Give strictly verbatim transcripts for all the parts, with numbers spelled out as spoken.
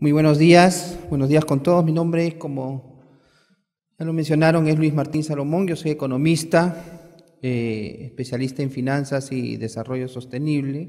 Muy buenos días, buenos días con todos. Mi nombre, como ya lo mencionaron, es Luis Martín Salomón. Yo soy economista, eh, especialista en finanzas y desarrollo sostenible.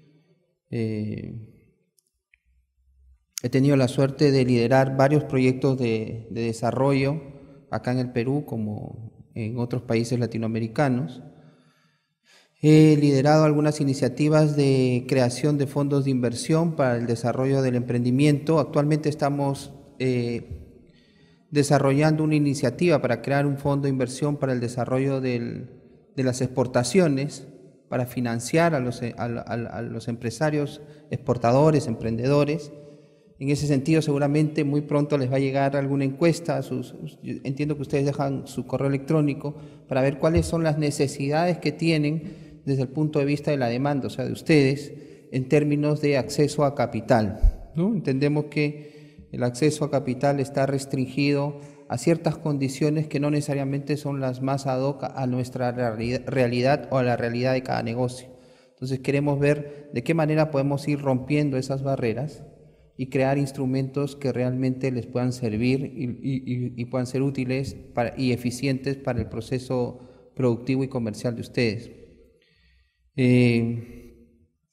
Eh, he tenido la suerte de liderar varios proyectos de, de desarrollo acá en el Perú, como en otros países latinoamericanos. He liderado algunas iniciativas de creación de fondos de inversión para el desarrollo del emprendimiento. Actualmente estamos eh, desarrollando una iniciativa para crear un fondo de inversión para el desarrollo del, de las exportaciones, para financiar a los, a, a, a los empresarios exportadores, emprendedores. En ese sentido, seguramente muy pronto les va a llegar alguna encuesta. Sus, entiendo que ustedes dejan su correo electrónico para ver cuáles son las necesidades que tienen desde el punto de vista de la demanda, o sea, de ustedes, en términos de acceso a capital, ¿no? Entendemos que el acceso a capital está restringido a ciertas condiciones que no necesariamente son las más ad hoc a nuestra realidad o a la realidad de cada negocio. Entonces queremos ver de qué manera podemos ir rompiendo esas barreras y crear instrumentos que realmente les puedan servir y, y, y puedan ser útiles para, y eficientes para el proceso productivo y comercial de ustedes. Eh,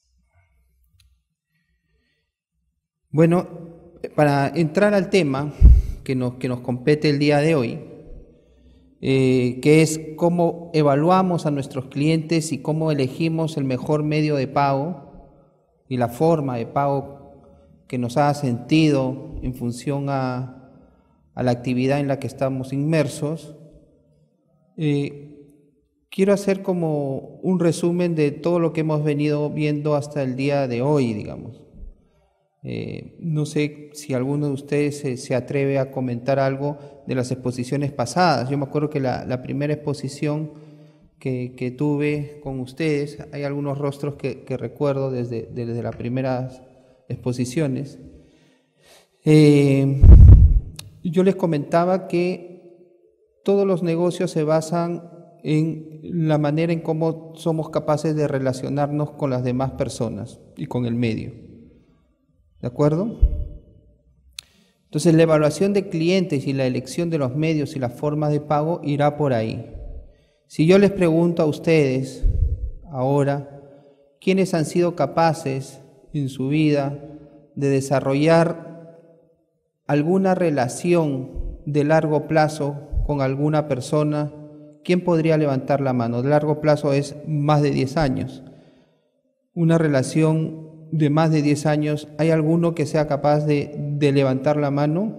bueno, para entrar al tema que nos, que nos compete el día de hoy, eh, que es cómo evaluamos a nuestros clientes y cómo elegimos el mejor medio de pago y la forma de pago que nos haga sentido en función a, a la actividad en la que estamos inmersos. Eh, Quiero hacer como un resumen de todo lo que hemos venido viendo hasta el día de hoy, digamos. Eh, no sé si alguno de ustedes se, se atreve a comentar algo de las exposiciones pasadas. Yo me acuerdo que la, la primera exposición que, que tuve con ustedes, hay algunos rostros que, que recuerdo desde, desde las primeras exposiciones. Eh, yo les comentaba que todos los negocios se basan en la manera en cómo somos capaces de relacionarnos con las demás personas y con el medio. ¿De acuerdo? Entonces, la evaluación de clientes y la elección de los medios y las formas de pago irá por ahí. Si yo les pregunto a ustedes ahora, ¿quiénes han sido capaces en su vida de desarrollar alguna relación de largo plazo con alguna persona? ¿Quién podría levantar la mano? De largo plazo es más de diez años. Una relación de más de diez años, ¿hay alguno que sea capaz de, de levantar la mano?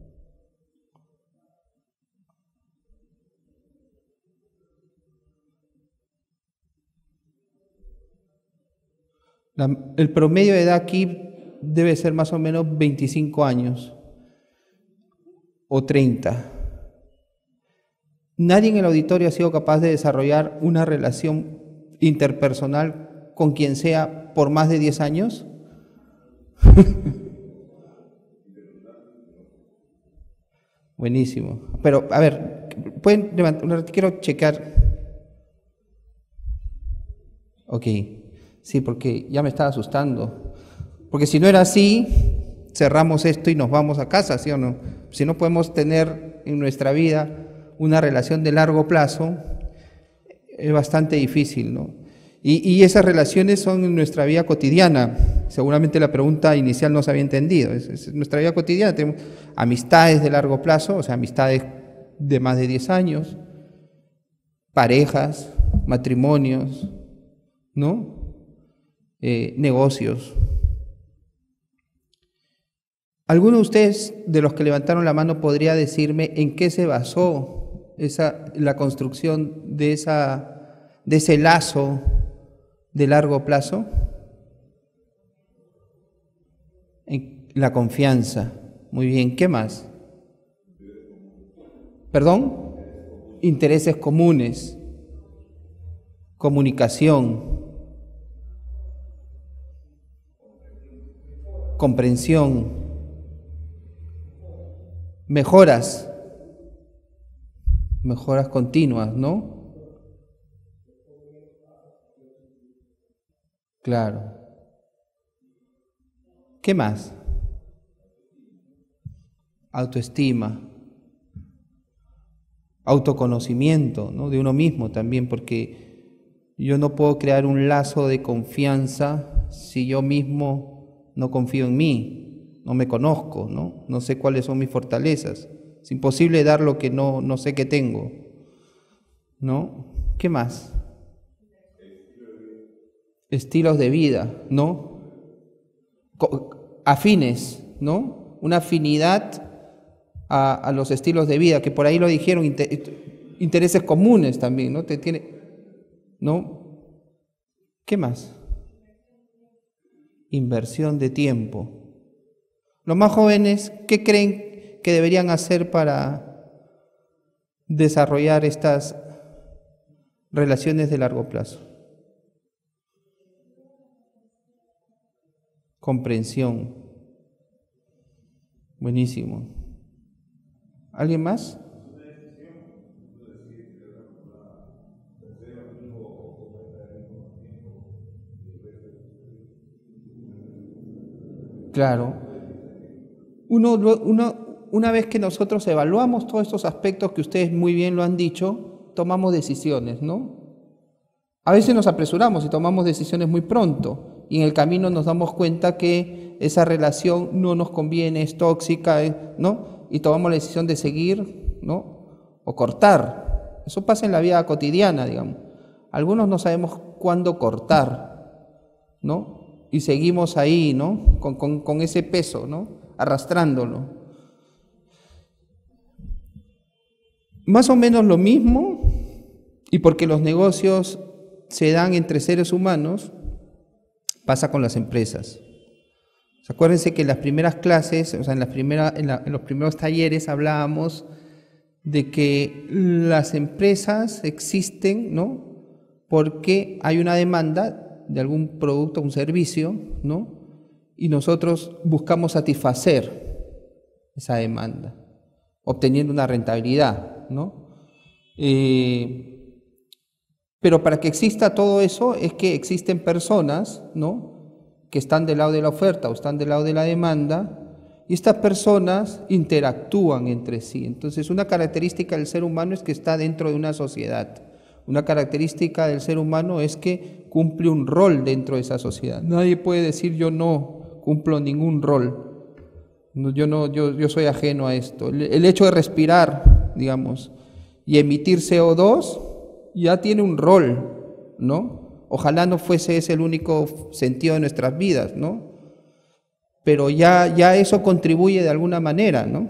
La, el promedio de edad aquí debe ser más o menos veinticinco años o treinta. Nadie en el auditorio ha sido capaz de desarrollar una relación interpersonal con quien sea por más de diez años. Buenísimo. Pero, a ver, pueden levantar, quiero checar. Ok, sí, porque ya me estaba asustando. Porque si no era así, cerramos esto y nos vamos a casa, ¿sí o no? Si no podemos tener en nuestra vida una relación de largo plazo, es bastante difícil, ¿no? Y, y esas relaciones son en nuestra vida cotidiana. Seguramente la pregunta inicial no se había entendido. Es, es nuestra vida cotidiana. Tenemos amistades de largo plazo, o sea, amistades de más de diez años, parejas, matrimonios, ¿no? Eh, negocios. ¿Alguno de ustedes, de los que levantaron la mano, podría decirme en qué se basó esa, la construcción de, esa, de ese lazo de largo plazo? En la confianza. Muy bien, ¿qué más? ¿Perdón? Intereses comunes, comunicación, comprensión, mejoras, mejoras continuas, ¿no? Claro. ¿Qué más? autoestima, autoconocimiento, ¿no? De uno mismo también, porque yo no puedo crear un lazo de confianza si yo mismo no confío en mí, no me conozco, ¿no? No sé cuáles son mis fortalezas. Es imposible dar lo que no, no sé que tengo, ¿no? ¿Qué más? Estilos de vida, ¿no? Afines, ¿no? Una afinidad a, a los estilos de vida, que por ahí lo dijeron, inter, intereses comunes también, ¿no? Te tiene, ¿no? ¿Qué más? Inversión de tiempo. Los más jóvenes, ¿qué creen que deberían hacer para desarrollar estas relaciones de largo plazo? Comprensión. Buenísimo. ¿Alguien más? Claro. Uno, uno, una vez que nosotros evaluamos todos estos aspectos que ustedes muy bien lo han dicho, tomamos decisiones, ¿no? A veces nos apresuramos y tomamos decisiones muy pronto, y en el camino nos damos cuenta que esa relación no nos conviene, es tóxica, ¿no? Y tomamos la decisión de seguir, ¿no? O cortar. Eso pasa en la vida cotidiana, digamos. Algunos no sabemos cuándo cortar, ¿no? Y seguimos ahí, ¿no? Con, con, con ese peso, ¿no? Arrastrándolo. Más o menos lo mismo, y porque los negocios se dan entre seres humanos, pasa con las empresas. Acuérdense que en las primeras clases, o sea, en, las primera, en, la, en los primeros talleres hablábamos de que las empresas existen, ¿no? Porque hay una demanda de algún producto o un servicio, ¿no? Y nosotros buscamos satisfacer esa demanda, obteniendo una rentabilidad, ¿no? Eh, pero para que exista todo eso es que existen personas, ¿no? Que están del lado de la oferta o están del lado de la demanda, y estas personas interactúan entre sí. Entonces, una característica del ser humano es que está dentro de una sociedad. Una característica del ser humano es que cumple un rol dentro de esa sociedad. Nadie puede decir yo no cumplo ningún rol. No, yo, no, yo, yo soy ajeno a esto. El, el hecho de respirar, digamos, y emitir C O dos ya tiene un rol, ¿no? Ojalá no fuese ese el único sentido de nuestras vidas, ¿no? Pero ya, ya eso contribuye de alguna manera, ¿no?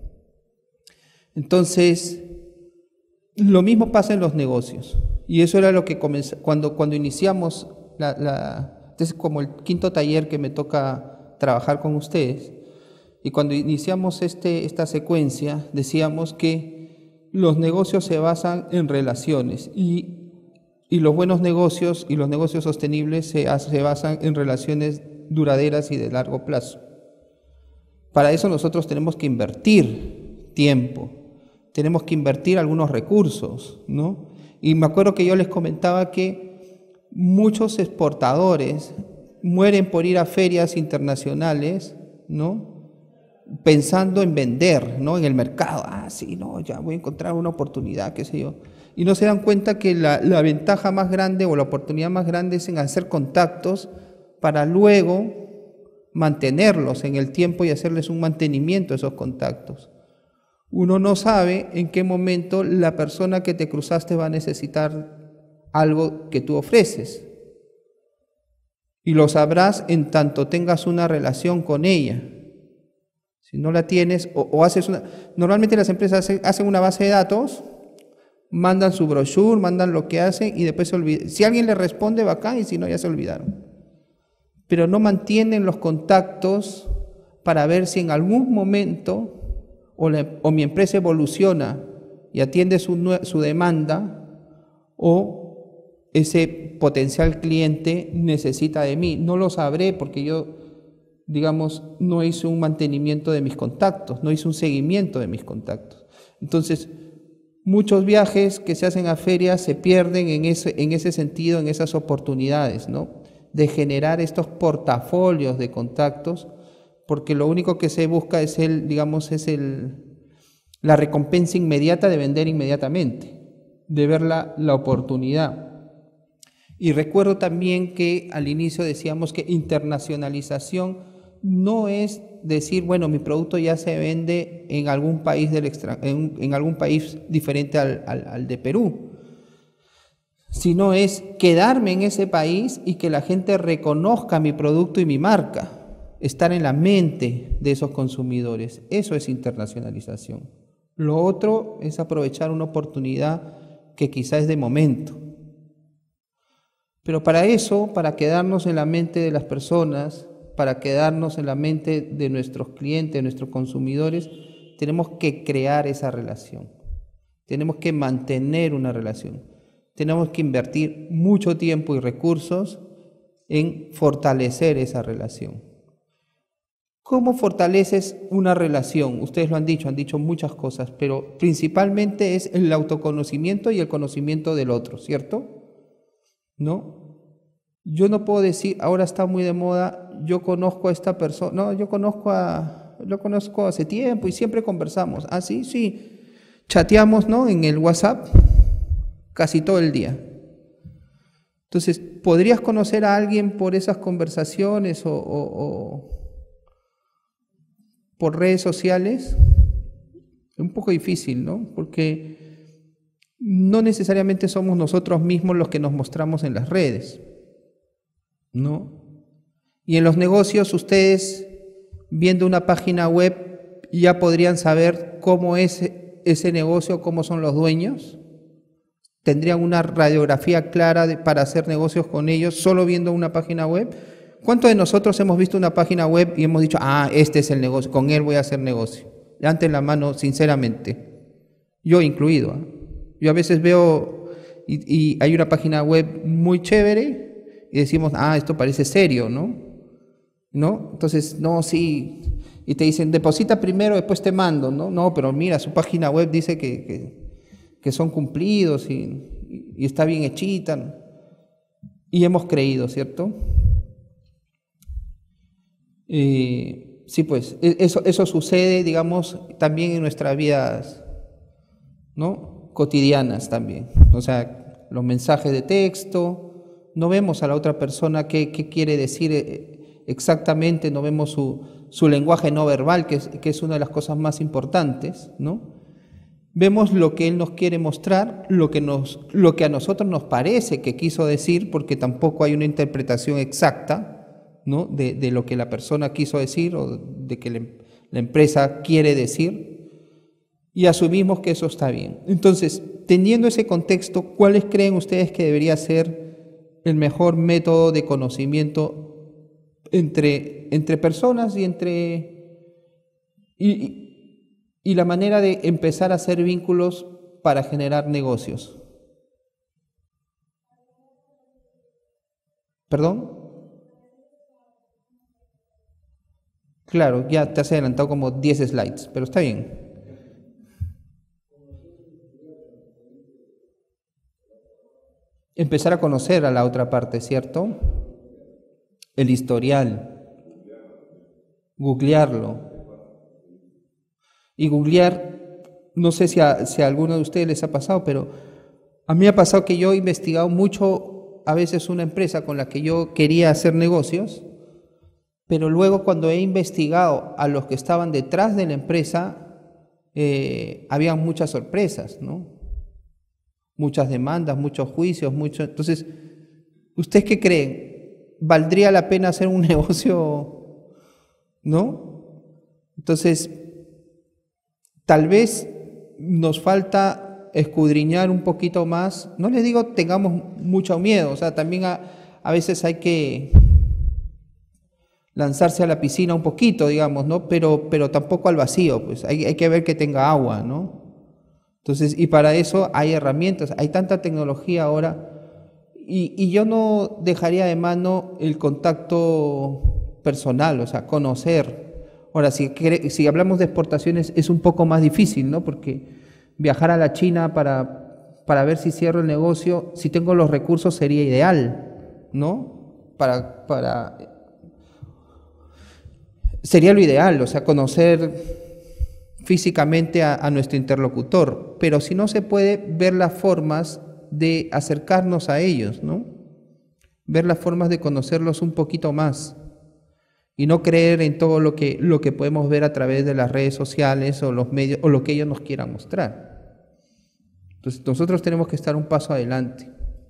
Entonces, lo mismo pasa en los negocios. Y eso era lo que comenzó, cuando, cuando iniciamos, la, la, este es como el quinto taller que me toca trabajar con ustedes, y cuando iniciamos este, esta secuencia, decíamos que los negocios se basan en relaciones, y Y los buenos negocios y los negocios sostenibles se, se basan en relaciones duraderas y de largo plazo. Para eso nosotros tenemos que invertir tiempo, tenemos que invertir algunos recursos, ¿no? Y me acuerdo que yo les comentaba que muchos exportadores mueren por ir a ferias internacionales, ¿no? Pensando en vender, ¿no? En el mercado. Ah, sí, no, ya voy a encontrar una oportunidad, qué sé yo. Y no se dan cuenta que la, la ventaja más grande o la oportunidad más grande es en hacer contactos para luego mantenerlos en el tiempo y hacerles un mantenimiento a esos contactos. Uno no sabe en qué momento la persona que te cruzaste va a necesitar algo que tú ofreces. Y lo sabrás en tanto tengas una relación con ella. Si no la tienes, o, o haces una... Normalmente las empresas hacen, hacen una base de datos, mandan su brochure, mandan lo que hacen y después se olvidan. Si alguien le responde, bacán, y si no, ya se olvidaron. Pero no mantienen los contactos para ver si en algún momento o, la, o mi empresa evoluciona y atiende su, su demanda, o ese potencial cliente necesita de mí. No lo sabré porque yo, digamos, no hice un mantenimiento de mis contactos, no hice un seguimiento de mis contactos. Entonces, muchos viajes que se hacen a ferias se pierden en ese, en ese sentido, en esas oportunidades, ¿no? De generar estos portafolios de contactos porque lo único que se busca es el, digamos, es el, la recompensa inmediata de vender inmediatamente, de ver la, la oportunidad. Y recuerdo también que al inicio decíamos que internacionalización no es decir, bueno, mi producto ya se vende en algún país del extra, en, en algún país diferente al, al, al de Perú, sino es quedarme en ese país y que la gente reconozca mi producto y mi marca, estar en la mente de esos consumidores. Eso es internacionalización. Lo otro es aprovechar una oportunidad que quizá es de momento. Pero para eso, para quedarnos en la mente de las personas, para quedarnos en la mente de nuestros clientes, de nuestros consumidores, tenemos que crear esa relación. Tenemos que mantener una relación. Tenemos que invertir mucho tiempo y recursos en fortalecer esa relación. ¿Cómo fortaleces una relación? Ustedes lo han dicho, han dicho muchas cosas, pero principalmente es el autoconocimiento y el conocimiento del otro, ¿cierto? ¿No? Yo no puedo decir, ahora está muy de moda, yo conozco a esta persona, no, yo conozco a, lo conozco hace tiempo y siempre conversamos. Ah, sí, sí, chateamos, ¿no? En el WhatsApp casi todo el día. Entonces, ¿podrías conocer a alguien por esas conversaciones o, o, o por redes sociales? Es un poco difícil, ¿no? Porque no necesariamente somos nosotros mismos los que nos mostramos en las redes, ¿no? Y en los negocios, ustedes, viendo una página web, ya podrían saber cómo es ese negocio, cómo son los dueños. ¿Tendrían una radiografía clara de, para hacer negocios con ellos solo viendo una página web? ¿Cuántos de nosotros hemos visto una página web y hemos dicho, ah, este es el negocio, con él voy a hacer negocio? Levanten la mano, sinceramente. Yo incluido. ¿eh? Yo a veces veo y, y hay una página web muy chévere y decimos, ah, esto parece serio, ¿no? ¿No? Entonces, no, sí. Y te dicen, deposita primero, después te mando, ¿no? No, pero mira, su página web dice que, que, que son cumplidos y, y está bien hechita. Y hemos creído, ¿cierto? Eh, sí, pues, eso, eso sucede, digamos, también en nuestras vidas, ¿no? Cotidianas también. O sea, los mensajes de texto, no vemos a la otra persona qué, qué quiere decir exactamente, no vemos su, su lenguaje no verbal, que es, que es una de las cosas más importantes, ¿no? Vemos lo que él nos quiere mostrar, lo que, nos, lo que a nosotros nos parece que quiso decir, porque tampoco hay una interpretación exacta, ¿no? de, de lo que la persona quiso decir o de que le, la empresa quiere decir, y asumimos que eso está bien. Entonces, teniendo ese contexto, ¿cuáles creen ustedes que debería ser el mejor método de conocimiento entre, entre personas y entre y, y la manera de empezar a hacer vínculos para generar negocios? ¿Perdón? Claro, ya te has adelantado como diez slides, pero está bien. Empezar a conocer a la otra parte, ¿cierto? El historial. Googlearlo. Y googlear, no sé si a, si a alguno de ustedes les ha pasado, pero a mí me ha pasado que yo he investigado mucho, a veces una empresa con la que yo quería hacer negocios, pero luego cuando he investigado a los que estaban detrás de la empresa, eh, había muchas sorpresas, ¿no? Muchas demandas, muchos juicios, muchos... Entonces, ¿ustedes qué creen? ¿Valdría la pena hacer un negocio? ¿No? Entonces, tal vez nos falta escudriñar un poquito más. No les digo tengamos mucho miedo, o sea, también a, a veces hay que lanzarse a la piscina un poquito, digamos, ¿no? Pero, pero tampoco al vacío, pues hay, hay que ver que tenga agua, ¿no? Entonces, y para eso hay herramientas, hay tanta tecnología ahora, y, y yo no dejaría de mano el contacto personal, o sea, conocer. Ahora, si, si hablamos de exportaciones es un poco más difícil, ¿no? Porque viajar a la China para, para ver si cierro el negocio, si tengo los recursos sería ideal, ¿no? Para... para sería lo ideal, o sea, conocer físicamente a, a nuestro interlocutor, pero si no se puede, ver las formas de acercarnos a ellos, ¿no? Ver las formas de conocerlos un poquito más y no creer en todo lo que, lo que podemos ver a través de las redes sociales o los medios o lo que ellos nos quieran mostrar. Entonces nosotros tenemos que estar un paso adelante.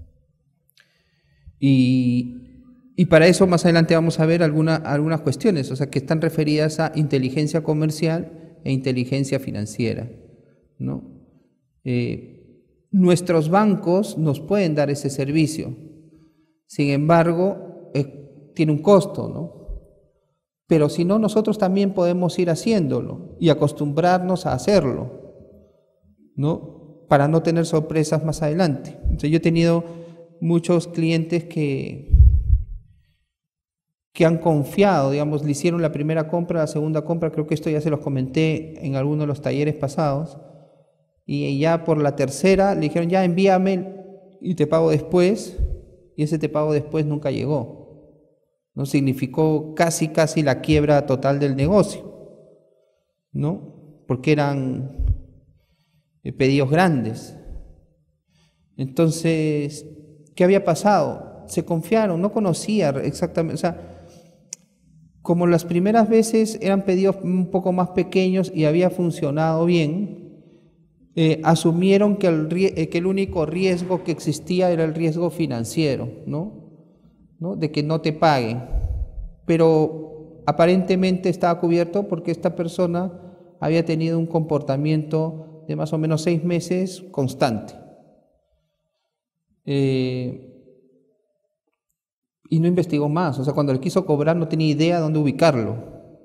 Y, y para eso más adelante vamos a ver alguna, algunas cuestiones, o sea, que están referidas a inteligencia comercial e inteligencia financiera, ¿no? Eh, nuestros bancos nos pueden dar ese servicio, sin embargo, eh, tiene un costo, ¿no? Pero si no, nosotros también podemos ir haciéndolo y acostumbrarnos a hacerlo, ¿no? Para no tener sorpresas más adelante. Entonces, yo he tenido muchos clientes que, que han confiado, digamos, le hicieron la primera compra, la segunda compra, creo que esto ya se los comenté en alguno de los talleres pasados, y ya por la tercera le dijeron, ya envíame y te pago después, y ese te pago después nunca llegó. ¿No? Significó casi, casi la quiebra total del negocio, ¿no? Porque eran pedidos grandes. Entonces, ¿qué había pasado? Se confiaron, no conocía exactamente, o sea, como las primeras veces eran pedidos un poco más pequeños y había funcionado bien, eh, asumieron que el, que el único riesgo que existía era el riesgo financiero, ¿no? ¿no? De que no te paguen, pero aparentemente estaba cubierto porque esta persona había tenido un comportamiento de más o menos seis meses constante. Eh, y no investigó más, o sea, cuando le quiso cobrar no tenía idea dónde ubicarlo.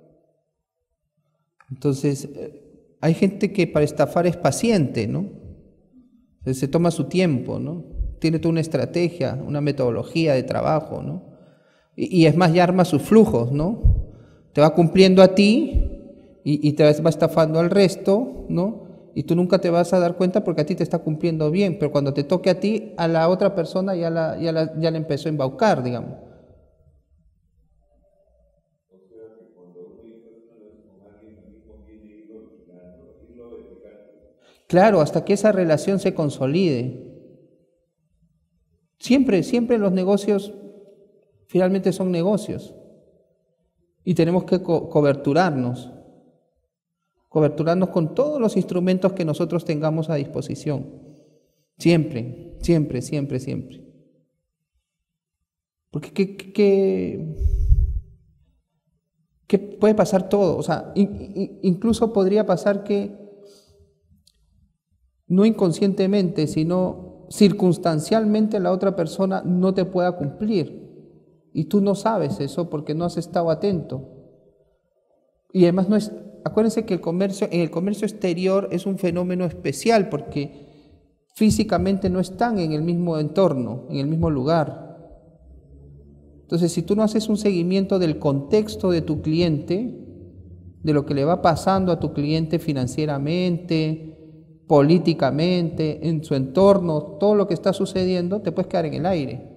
Entonces, eh, hay gente que para estafar es paciente, ¿no? Se, se toma su tiempo, ¿no? Tiene toda una estrategia, una metodología de trabajo, ¿no? Y, y es más, ya arma sus flujos, ¿no? Te va cumpliendo a ti y, y te va estafando al resto, ¿no? Y tú nunca te vas a dar cuenta porque a ti te está cumpliendo bien, pero cuando te toque a ti, a la otra persona ya la, ya la, ya la empezó a embaucar, digamos. Claro, hasta que esa relación se consolide. Siempre, siempre los negocios finalmente son negocios y tenemos que co- coberturarnos, coberturarnos con todos los instrumentos que nosotros tengamos a disposición. Siempre, siempre, siempre, siempre. Porque ¿qué, qué, qué puede pasar todo? O sea, in, in, incluso podría pasar que no inconscientemente, sino circunstancialmente la otra persona no te pueda cumplir. Y tú no sabes eso porque no has estado atento. Y además no es, acuérdense que el comercio, en el comercio exterior es un fenómeno especial porque físicamente no están en el mismo entorno, en el mismo lugar. Entonces, si tú no haces un seguimiento del contexto de tu cliente, de lo que le va pasando a tu cliente financieramente, políticamente, en su entorno, todo lo que está sucediendo, te puedes quedar en el aire.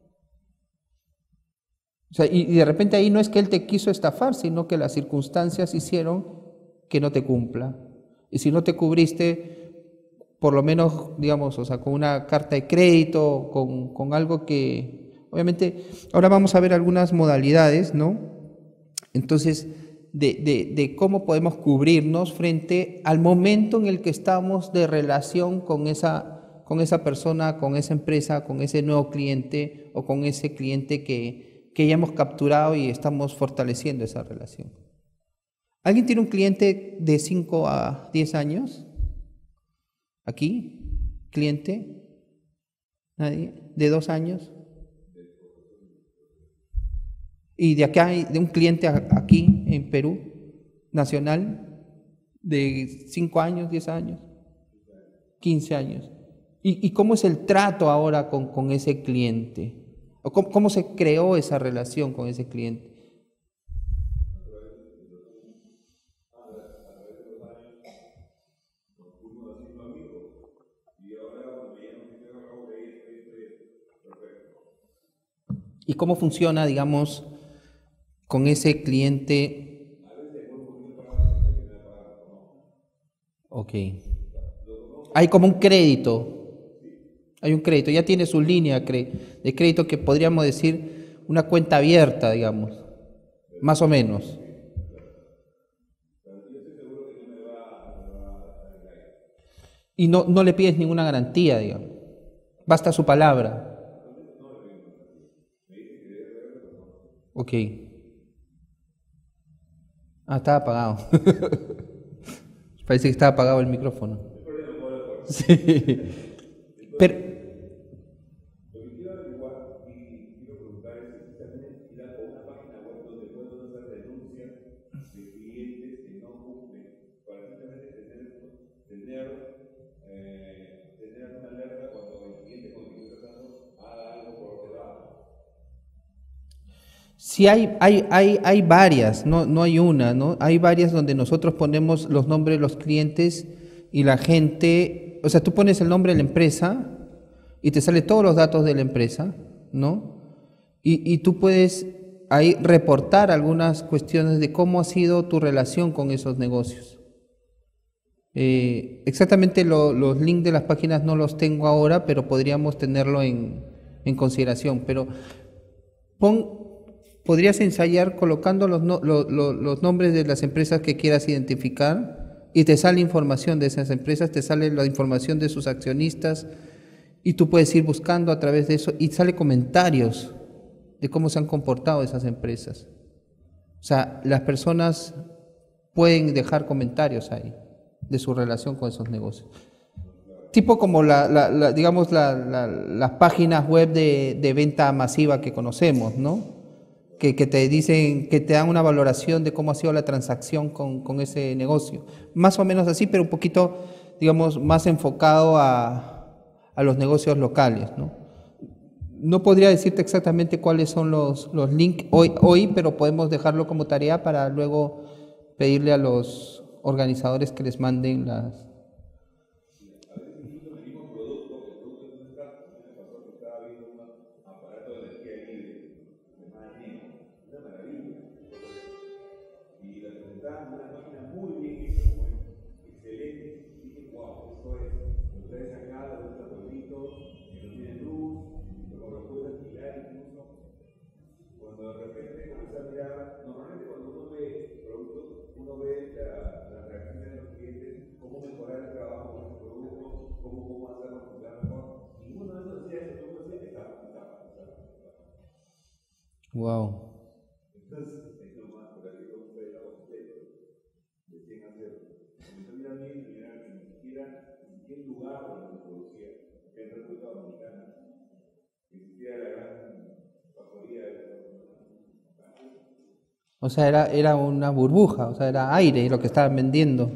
O sea, y, y de repente ahí no es que él te quiso estafar, sino que las circunstancias hicieron que no te cumpla. Y si no te cubriste, por lo menos, digamos, o sea, con una carta de crédito, con, con algo que, obviamente, ahora vamos a ver algunas modalidades, ¿no? Entonces, de, de, de cómo podemos cubrirnos frente al momento en el que estamos de relación con esa, con esa persona, con esa empresa, con ese nuevo cliente o con ese cliente que, que ya hemos capturado y estamos fortaleciendo esa relación. ¿Alguien tiene un cliente de cinco a diez años? ¿Aquí? ¿Cliente? ¿Nadie? ¿De dos años? Y de acá, de un cliente aquí en Perú, nacional, de cinco años, diez años, quince años. ¿Y, y cómo es el trato ahora con, con ese cliente? ¿O cómo, cómo se creó esa relación con ese cliente? ¿Y cómo funciona, digamos, con ese cliente Ok. Hay como un crédito. Hay un crédito. Ya tiene su línea de crédito que podríamos decir una cuenta abierta, digamos. Más o menos. Y no, no le pides ninguna garantía, digamos. Basta su palabra. Ok. Ah, estaba apagado. Parece que estaba apagado el micrófono. Sí. Pero, sí hay, hay, hay, hay varias, no, no hay una, ¿no? Hay varias donde nosotros ponemos los nombres de los clientes y la gente, o sea, tú pones el nombre de la empresa y te sale todos los datos de la empresa, ¿no? Y, y tú puedes ahí reportar algunas cuestiones de cómo ha sido tu relación con esos negocios. Eh, exactamente lo, los links de las páginas no los tengo ahora, pero podríamos tenerlo en, en consideración. Pero pon... podrías ensayar colocando los, no, lo, lo, los nombres de las empresas que quieras identificar y te sale información de esas empresas, te sale la información de sus accionistas y tú puedes ir buscando a través de eso y sale comentarios de cómo se han comportado esas empresas. O sea, las personas pueden dejar comentarios ahí de su relación con esos negocios. Tipo como la, la, la digamos la, la, las páginas web de, de venta masiva que conocemos, ¿no? Que, que te dicen, que te dan una valoración de cómo ha sido la transacción con, con ese negocio. Más o menos así, pero un poquito, digamos, más enfocado a, a los negocios locales, ¿no? No podría decirte exactamente cuáles son los, los links hoy, hoy, pero podemos dejarlo como tarea para luego pedirle a los organizadores que les manden las... Wow. O sea, era, era una burbuja, o sea, era aire lo que estaban vendiendo.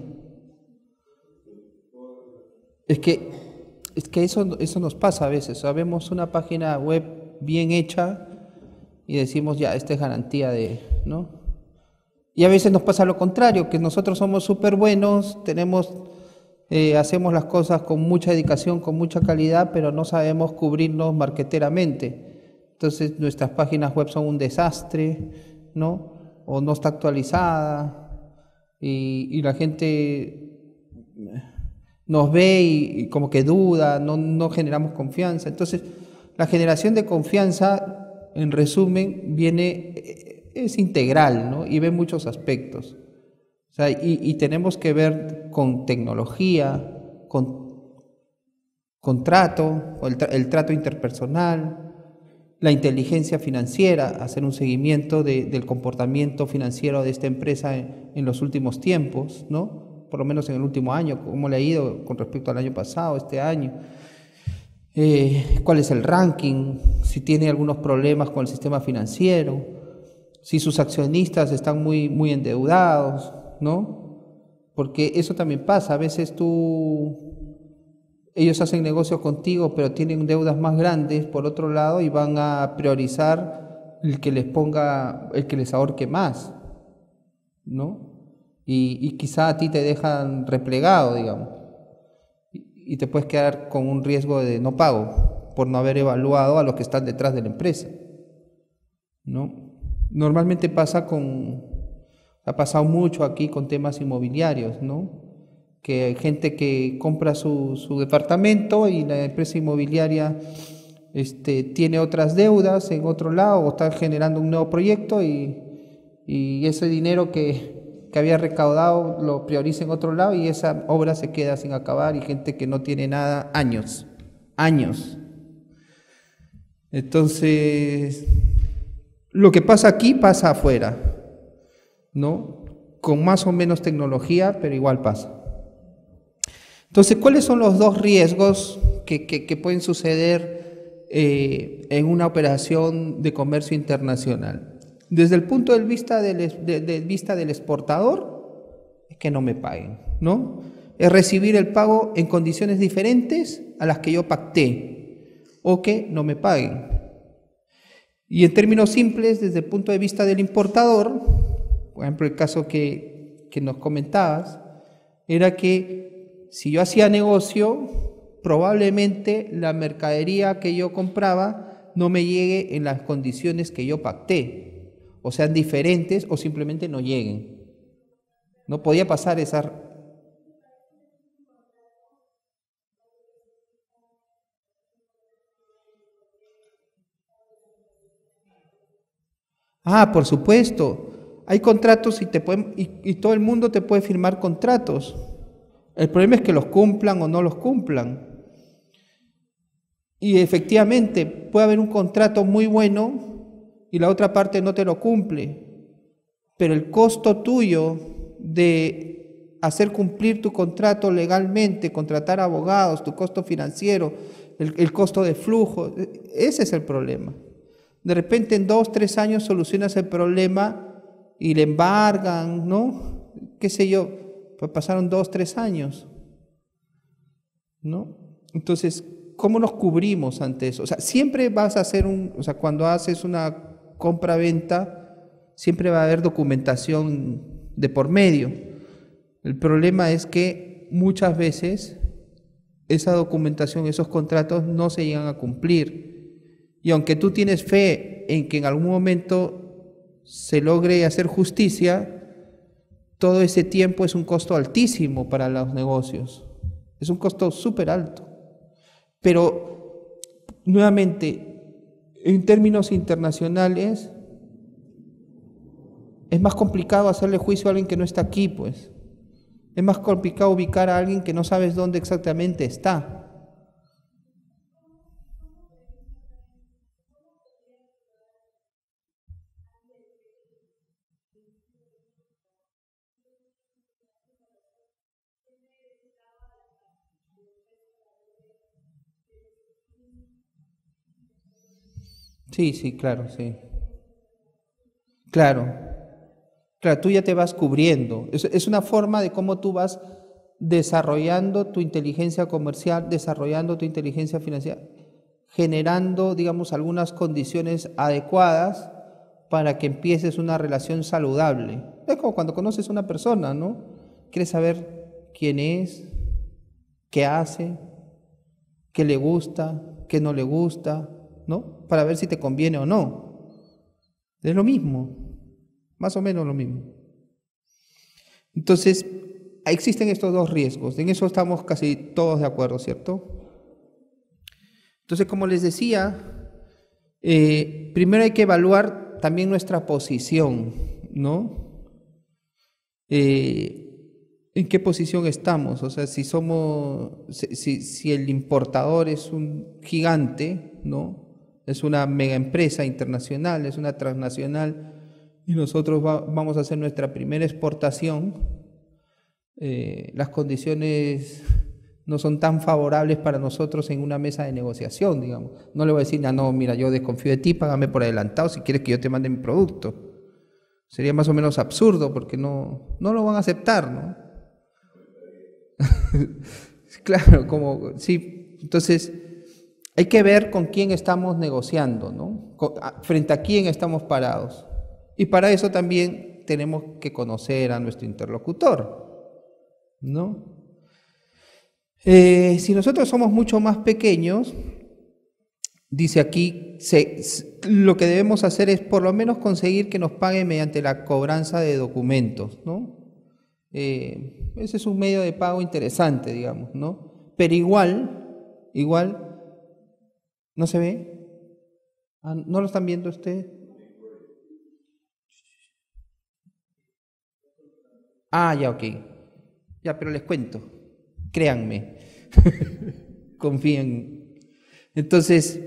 Es que, es que eso, eso nos pasa a veces. Sabemos una página web bien hecha y decimos, ya, esta es garantía de, ¿no? Y a veces nos pasa lo contrario, que nosotros somos súper buenos, tenemos, eh, hacemos las cosas con mucha dedicación, con mucha calidad, pero no sabemos cubrirnos marketeramente. Entonces nuestras páginas web son un desastre, ¿no? O no está actualizada y, y la gente nos ve y, y como que duda, no, no generamos confianza. Entonces, la generación de confianza, en resumen, viene, es integral, ¿no? Y ve muchos aspectos. O sea, y, y tenemos que ver con tecnología, con, con trato, el, el trato interpersonal, la inteligencia financiera, hacer un seguimiento de, del comportamiento financiero de esta empresa en, en los últimos tiempos, ¿no? Por lo menos en el último año, cómo le ha ido con respecto al año pasado, este año. Eh, cuál es el ranking, si tiene algunos problemas con el sistema financiero, si sus accionistas están muy, muy endeudados, ¿no? Porque eso también pasa, a veces tú... ellos hacen negocios contigo, pero tienen deudas más grandes por otro lado y van a priorizar el que les ponga, el que les ahorque más, ¿no? Y, y quizá a ti te dejan replegado, digamos, y, y te puedes quedar con un riesgo de no pago por no haber evaluado a los que están detrás de la empresa, ¿no? Normalmente pasa con, ha pasado mucho aquí con temas inmobiliarios, ¿no? que hay gente que compra su, su departamento y la empresa inmobiliaria este, tiene otras deudas en otro lado o está generando un nuevo proyecto y, y ese dinero que, que había recaudado lo prioriza en otro lado y esa obra se queda sin acabar y gente que no tiene nada años, años. Entonces, lo que pasa aquí pasa afuera, ¿no? Con más o menos tecnología, pero igual pasa. Entonces, ¿cuáles son los dos riesgos que, que, que pueden suceder eh, en una operación de comercio internacional? Desde el punto de vista del, de, de vista del exportador, es que no me paguen, ¿no? Es recibir el pago en condiciones diferentes a las que yo pacté, o que no me paguen. Y en términos simples, desde el punto de vista del importador, por ejemplo, el caso que, que nos comentabas, era que si yo hacía negocio, probablemente la mercadería que yo compraba no me llegue en las condiciones que yo pacté, o sean diferentes o simplemente no lleguen. No podía pasar esa... Ah, por supuesto. Hay contratos y, te pueden, y, y todo el mundo te puede firmar contratos. El problema es que los cumplan o no los cumplan. Y efectivamente puede haber un contrato muy bueno y la otra parte no te lo cumple. Pero el costo tuyo de hacer cumplir tu contrato legalmente, contratar abogados, tu costo financiero, el, el costo de flujo, ese es el problema. De repente en dos, tres años solucionas el problema y le embargan, ¿no? ¿Qué sé yo? Pues pasaron dos, tres años, ¿no? Entonces, ¿cómo nos cubrimos ante eso? O sea, siempre vas a hacer un, o sea, cuando haces una compra-venta, siempre va a haber documentación de por medio. El problema es que muchas veces esa documentación, esos contratos no se llegan a cumplir. Y aunque tú tienes fe en que en algún momento se logre hacer justicia, todo ese tiempo es un costo altísimo para los negocios. Es un costo súper alto. Pero, nuevamente, en términos internacionales, es más complicado hacerle juicio a alguien que no está aquí, pues. Es más complicado ubicar a alguien que no sabes dónde exactamente está. Sí, sí, claro, sí. Claro, claro, tú ya te vas cubriendo. Es, es una forma de cómo tú vas desarrollando tu inteligencia comercial, desarrollando tu inteligencia financiera, generando, digamos, algunas condiciones adecuadas para que empieces una relación saludable. Es como cuando conoces a una persona, ¿no? Quieres saber quién es, qué hace, qué le gusta, qué no le gusta, ¿no? Para ver si te conviene o no. Es lo mismo, más o menos lo mismo. Entonces, existen estos dos riesgos, en eso estamos casi todos de acuerdo, ¿cierto? Entonces, como les decía, eh, primero hay que evaluar también nuestra posición, ¿no? Eh, ¿En qué posición estamos? O sea, si somos, si, si el importador es un gigante, ¿no? Es una mega empresa internacional, es una transnacional, y nosotros va, vamos a hacer nuestra primera exportación, eh, las condiciones no son tan favorables para nosotros en una mesa de negociación, digamos. No le voy a decir, no, no, mira, yo desconfío de ti, págame por adelantado si quieres que yo te mande mi producto. Sería más o menos absurdo porque no, no lo van a aceptar, ¿no? Claro, como, sí, entonces hay que ver con quién estamos negociando, ¿no? Frente a quién estamos parados. Y para eso también tenemos que conocer a nuestro interlocutor, ¿no? Eh, si nosotros somos mucho más pequeños, dice aquí, se, lo que debemos hacer es por lo menos conseguir que nos paguen mediante la cobranza de documentos, ¿no? Eh, ese es un medio de pago interesante, digamos, ¿no? Pero igual, igual, ¿no se ve? Ah, ¿no lo están viendo ustedes? Ah, ya, ok. Ya, pero les cuento. Créanme. Confíen. Entonces,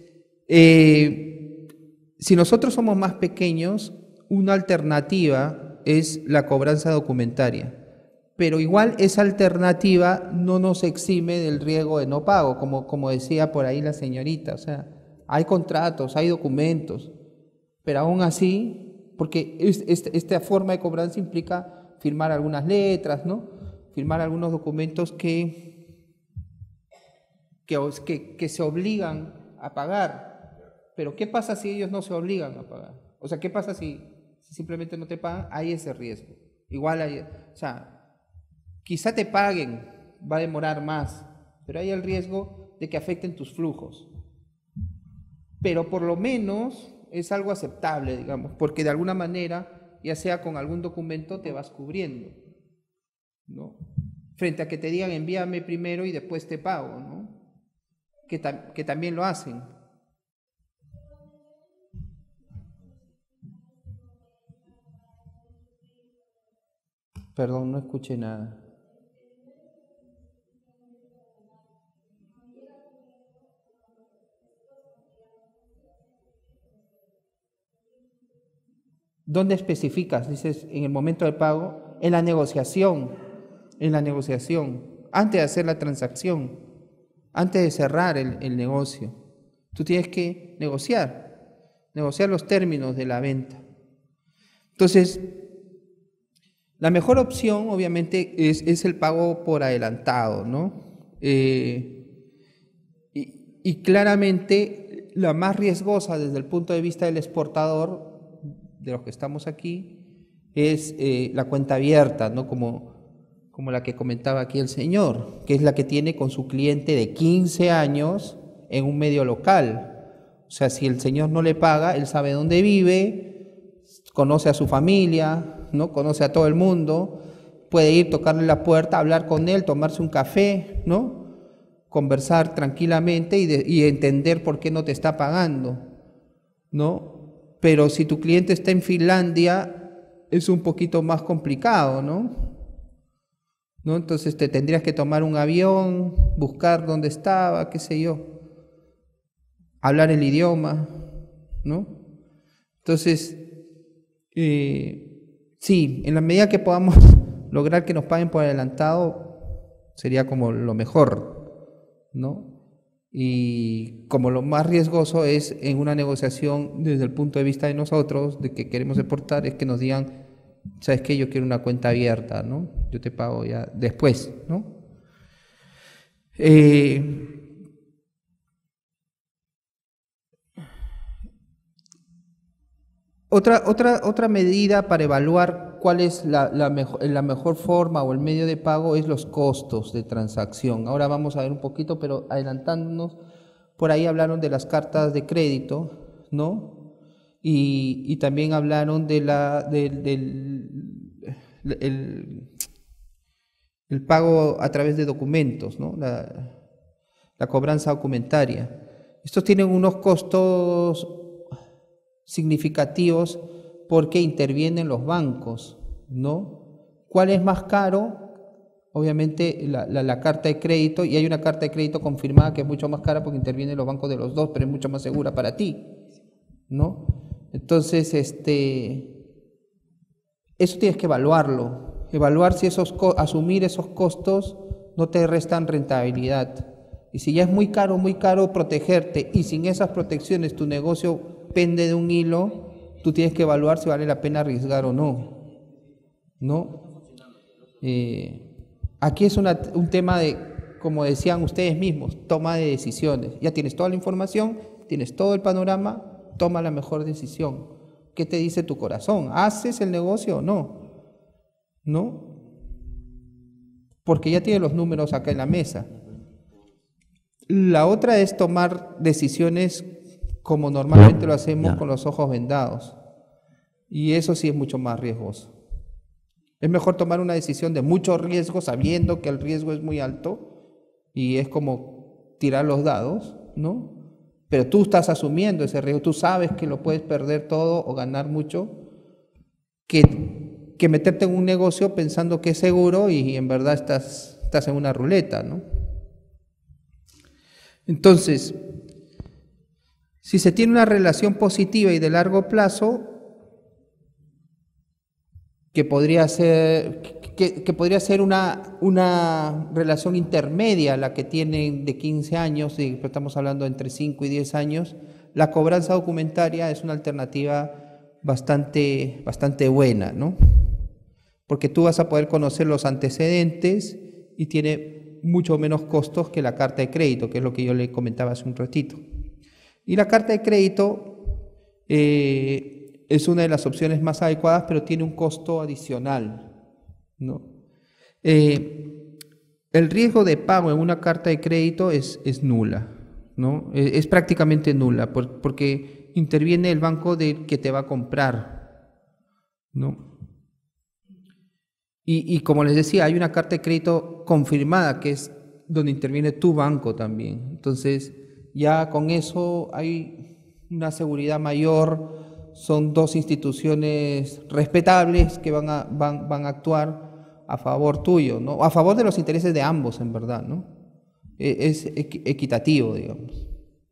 eh, si nosotros somos más pequeños, una alternativa es la cobranza documentaria. Pero igual esa alternativa no nos exime del riesgo de no pago, como, como decía por ahí la señorita. O sea, hay contratos, hay documentos, pero aún así, porque es, es, esta forma de cobranza implica firmar algunas letras, ¿no? Firmar algunos documentos que, que, que, que se obligan a pagar. Pero ¿qué pasa si ellos no se obligan a pagar? O sea, ¿qué pasa si, si simplemente no te pagan? Hay ese riesgo. Igual hay, o sea, quizá te paguen, va a demorar más, pero hay el riesgo de que afecten tus flujos. Pero por lo menos es algo aceptable, digamos, porque de alguna manera, ya sea con algún documento, te vas cubriendo, ¿no? Frente a que te digan envíame primero y después te pago, ¿no? Que, ta que también lo hacen. Perdón, no escuché nada. ¿Dónde especificas? Dices, en el momento del pago, en la negociación, en la negociación, antes de hacer la transacción, antes de cerrar el, el negocio. Tú tienes que negociar, negociar los términos de la venta. Entonces, la mejor opción, obviamente, es, es el pago por adelantado, ¿no? Eh, y, y claramente, la más riesgosa desde el punto de vista del exportador, de los que estamos aquí, es eh, la cuenta abierta, ¿no? Como, como la que comentaba aquí el señor, que es la que tiene con su cliente de quince años en un medio local. O sea, si el señor no le paga, él sabe dónde vive, conoce a su familia, ¿no? Conoce a todo el mundo, puede ir, tocarle la puerta, hablar con él, tomarse un café, ¿no? Conversar tranquilamente y, de, y entender por qué no te está pagando, ¿no? Pero si tu cliente está en Finlandia, es un poquito más complicado, ¿no? ¿No? Entonces te tendrías que tomar un avión, buscar dónde estaba, qué sé yo, hablar el idioma, ¿no? Entonces, eh, sí, en la medida que podamos lograr que nos paguen por adelantado, sería como lo mejor, ¿no? Y como lo más riesgoso es en una negociación desde el punto de vista de nosotros, de que queremos exportar, es que nos digan, ¿sabes qué? Yo quiero una cuenta abierta, ¿no? Yo te pago ya después, ¿no? Eh, otra, otra, otra medida para evaluar cuál es la, la, mejor, la mejor forma o el medio de pago es los costos de transacción. Ahora vamos a ver un poquito, pero adelantándonos, por ahí hablaron de las cartas de crédito, ¿no? Y, y también hablaron de la, de, del el, el pago a través de documentos, ¿no? La, la cobranza documentaria. Estos tienen unos costos significativos porque intervienen los bancos, ¿no? ¿Cuál es más caro? Obviamente la, la, la carta de crédito, y hay una carta de crédito confirmada que es mucho más cara porque intervienen los bancos de los dos, pero es mucho más segura para ti, ¿no? Entonces, este, eso tienes que evaluarlo, evaluar si esos, asumir esos costos no te restan rentabilidad. Y si ya es muy caro, muy caro protegerte, y sin esas protecciones tu negocio pende de un hilo, tú tienes que evaluar si vale la pena arriesgar o no, ¿no? Eh, aquí es una, un tema de, como decían ustedes mismos, toma de decisiones. Ya tienes toda la información, tienes todo el panorama, toma la mejor decisión. ¿Qué te dice tu corazón? ¿Haces el negocio o no? ¿No? Porque ya tienes los números acá en la mesa. La otra es tomar decisiones como normalmente lo hacemos con los ojos vendados. Y eso sí es mucho más riesgoso. Es mejor tomar una decisión de mucho riesgo sabiendo que el riesgo es muy alto y es como tirar los dados, ¿no? Pero tú estás asumiendo ese riesgo, tú sabes que lo puedes perder todo o ganar mucho, que, que meterte en un negocio pensando que es seguro y en verdad estás, estás en una ruleta, ¿no? Entonces, si se tiene una relación positiva y de largo plazo, que podría ser, que, que podría ser una, una relación intermedia, la que tienen de quince años, y estamos hablando entre cinco y diez años, la cobranza documentaria es una alternativa bastante, bastante buena, ¿no? Porque tú vas a poder conocer los antecedentes y tiene mucho menos costos que la carta de crédito, que es lo que yo le comentaba hace un ratito. Y la carta de crédito eh, es una de las opciones más adecuadas, pero tiene un costo adicional, ¿no? Eh, el riesgo de pago en una carta de crédito es, es nula, ¿no? Es, es prácticamente nula, por, porque interviene el banco de, que te va a comprar, ¿no? Y, y como les decía, hay una carta de crédito confirmada, que es donde interviene tu banco también. Entonces, ya con eso hay una seguridad mayor, son dos instituciones respetables que van a, van, van a actuar a favor tuyo, ¿no? A favor de los intereses de ambos, en verdad, ¿no? Es equitativo, digamos.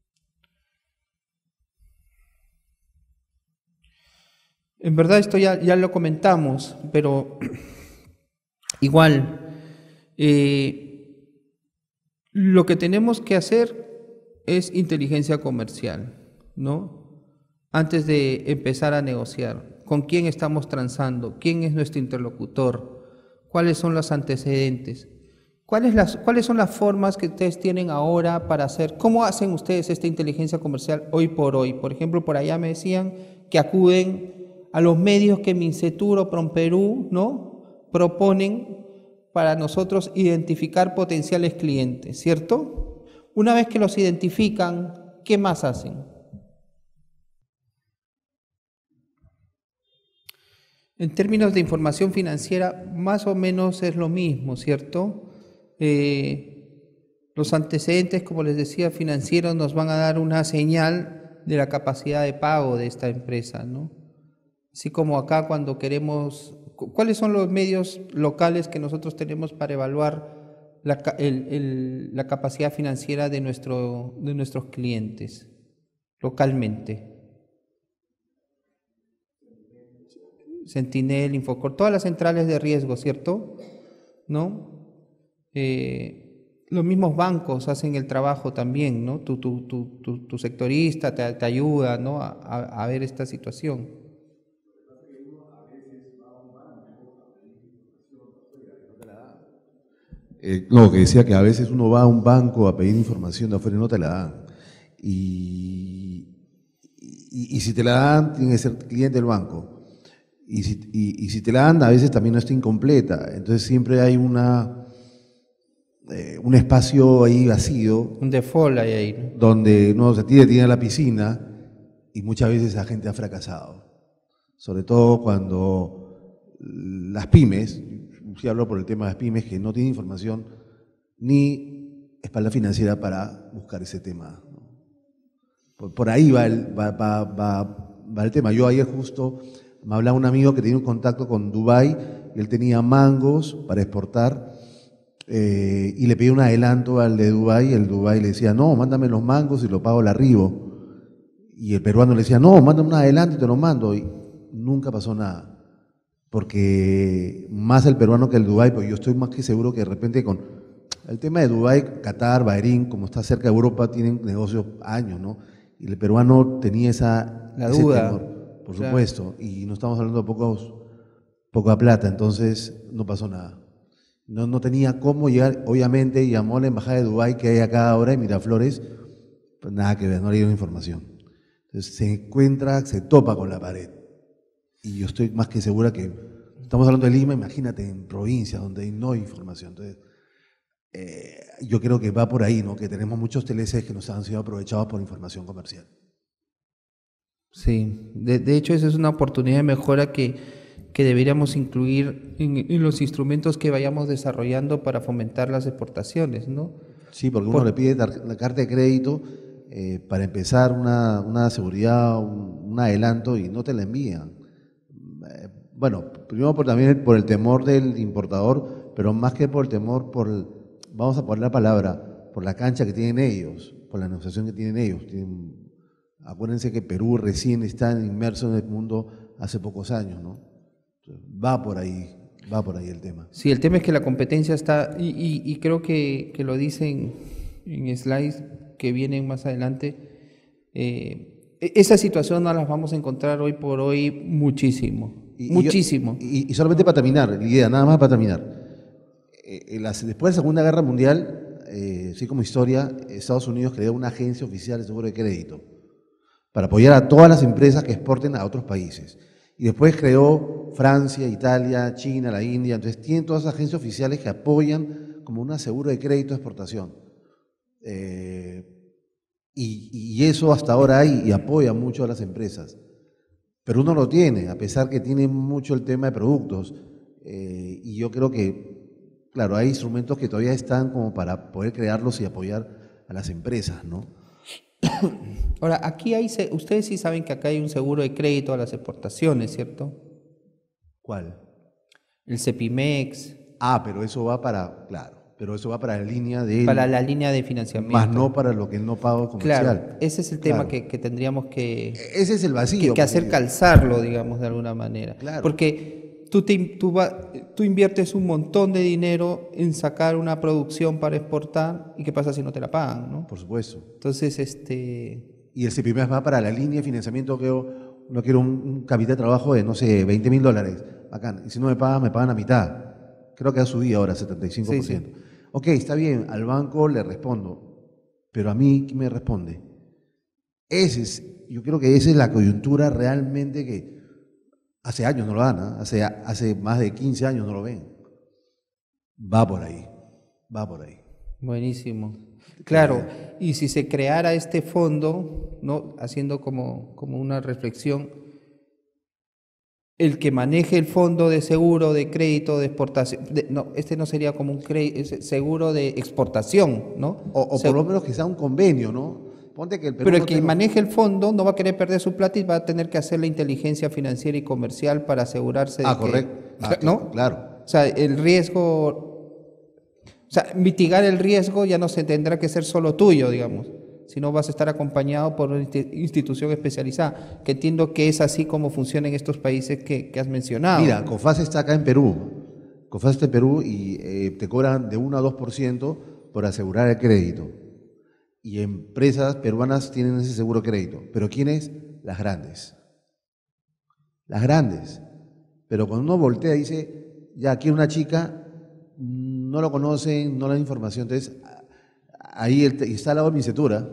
En verdad esto ya, ya lo comentamos, pero igual, eh, lo que tenemos que hacer es inteligencia comercial, ¿no? Antes de empezar a negociar, ¿con quién estamos transando? ¿Quién es nuestro interlocutor? ¿Cuáles son los antecedentes? ¿Cuáles, las, ¿Cuáles son las formas que ustedes tienen ahora para hacer? ¿Cómo hacen ustedes esta inteligencia comercial hoy por hoy? Por ejemplo, por allá me decían que acuden a los medios que Mincetur o Promperú, ¿no?, proponen para nosotros identificar potenciales clientes, ¿cierto? Una vez que los identifican, ¿qué más hacen? En términos de información financiera, más o menos es lo mismo, ¿cierto? Eh, los antecedentes, como les decía, financieros nos van a dar una señal de la capacidad de pago de esta empresa, ¿no? Así como acá cuando queremos, ¿cuáles son los medios locales que nosotros tenemos para evaluar la, el, el, la capacidad financiera de, nuestro, de nuestros clientes localmente? Sentinel, Infocor, todas las centrales de riesgo, ¿cierto? ¿No? Eh, los mismos bancos hacen el trabajo también, ¿no? Tu, tu, tu, tu, tu sectorista te, te ayuda, ¿no?, a, a ver esta situación. Eh, no, que decía que a veces uno va a un banco a pedir información de afuera y no te la dan. Y, y, y si te la dan, tiene que ser cliente del banco. Y si, y, y si te la dan, a veces también no está incompleta. Entonces siempre hay una, eh, un espacio ahí vacío. Un default hay ahí, ¿no? Donde no se tiene, tiene la piscina y muchas veces la gente ha fracasado. Sobre todo cuando las pymes, si hablo por el tema de las pymes, que no tienen información ni espalda financiera para buscar ese tema, ¿no? Por, por ahí va el, va, va, va, va el tema. Yo ayer justo me hablaba un amigo que tenía un contacto con Dubái, y él tenía mangos para exportar, eh, y le pedía un adelanto al de Dubái, y el Dubái le decía, no, mándame los mangos y lo pago el arribo. Y el peruano le decía, no, mándame un adelanto y te lo mando. Y nunca pasó nada. Porque más el peruano que el Dubái, porque yo estoy más que seguro que de repente con el tema de Dubái, Qatar, Bahrein, como está cerca de Europa, tienen negocios años, ¿no? Y el peruano tenía esa la ese duda, temor, por claro, supuesto, y no estamos hablando de pocos, poca plata, entonces no pasó nada. No, no tenía cómo llegar, obviamente llamó a la embajada de Dubái que hay acá ahora en Miraflores, pues nada que ver, no le dieron información. Entonces se encuentra, se topa con la pared. Y yo estoy más que segura que, estamos hablando de Lima, imagínate en provincias donde no hay información. Entonces, eh, yo creo que va por ahí, ¿no? Que tenemos muchos T L Cs que nos han sido aprovechados por información comercial. Sí, de, de hecho esa es una oportunidad de mejora que, que deberíamos incluir en, en los instrumentos que vayamos desarrollando para fomentar las exportaciones, ¿no? Sí, porque uno Por, le pide la carta de crédito eh, para empezar una, una seguridad, un, un adelanto y no te la envían. Eh, bueno, primero por, también por el temor del importador, pero más que por el temor, por el, vamos a poner la palabra, por la cancha que tienen ellos, por la negociación que tienen ellos. Tienen, acuérdense que Perú recién está inmerso en el mundo hace pocos años, ¿no? Va por ahí, va por ahí el tema. Sí, el tema es que la competencia está, y, y, y creo que, que lo dicen en slides que vienen más adelante, eh, esa situación no las vamos a encontrar hoy por hoy muchísimo, y, muchísimo. Y, yo, y, y solamente para terminar, la idea, nada más para terminar. Eh, la, después de la Segunda Guerra Mundial, eh, así como historia, Estados Unidos creó una agencia oficial de seguro de crédito para apoyar a todas las empresas que exporten a otros países. Y después creó Francia, Italia, China, la India. Entonces tienen todas esas agencias oficiales que apoyan como un seguro de crédito de exportación. Eh, y, y eso hasta ahora hay y apoya mucho a las empresas. Pero uno lo tiene, a pesar que tiene mucho el tema de productos. Eh, y yo creo que, claro, hay instrumentos que todavía están como para poder crearlos y apoyar a las empresas, ¿no? Ahora, aquí hay, ustedes sí saben que acá hay un seguro de crédito a las exportaciones, ¿cierto? ¿Cuál? El Cepimex. Ah, pero eso va para, claro, pero eso va para la línea de... Para la línea de financiamiento. Más no para lo que no pago comercial. Claro, ese es el claro. tema que, que tendríamos que... Ese es el vacío. Que, que hacer calzarlo, digamos, de alguna manera. Claro. Porque tú, te, tú, va, tú inviertes un montón de dinero en sacar una producción para exportar, ¿y qué pasa si no te la pagan, no? Por supuesto. Entonces, este... Y el Cepimex va para la línea de financiamiento que yo no quiero un, un capital de trabajo de, no sé, veinte mil dólares. Bacán. Y si no me pagan, me pagan a mitad. Creo que ha subido ahora, setenta y cinco por ciento. Sí, sí. Ok, está bien, al banco le respondo. Pero a mí, ¿quién me responde? Ese es, yo creo que esa es la coyuntura realmente que hace años no lo dan, ¿eh? hace, hace más de quince años no lo ven. Va por ahí, va por ahí. Buenísimo. Claro, y si se creara este fondo, ¿no? Haciendo como, como una reflexión, el que maneje el fondo de seguro de crédito de exportación, de, no, este no sería como un crédito, seguro de exportación, ¿no? O, o por lo menos que sea un convenio, ¿no? Ponte que el Perú Pero el no que tenga... maneje el fondo no va a querer perder su plata y va a tener que hacer la inteligencia financiera y comercial para asegurarse de ah, que... correcto. Ah, ¿no? Claro. O sea, el riesgo... O sea, mitigar el riesgo ya no se tendrá que ser solo tuyo, digamos, sino vas a estar acompañado por una institución especializada, que entiendo que es así como funciona en estos países que, que has mencionado. Mira, COFAS está acá en Perú. COFAS está en Perú y eh, te cobran de uno a dos por ciento por asegurar el crédito. Y empresas peruanas tienen ese seguro de crédito. ¿Pero quiénes? Las grandes. Las grandes. Pero cuando uno voltea y dice, ya aquí una chica... no lo conocen, no le dan información, entonces ahí está al lado de mi Misetura.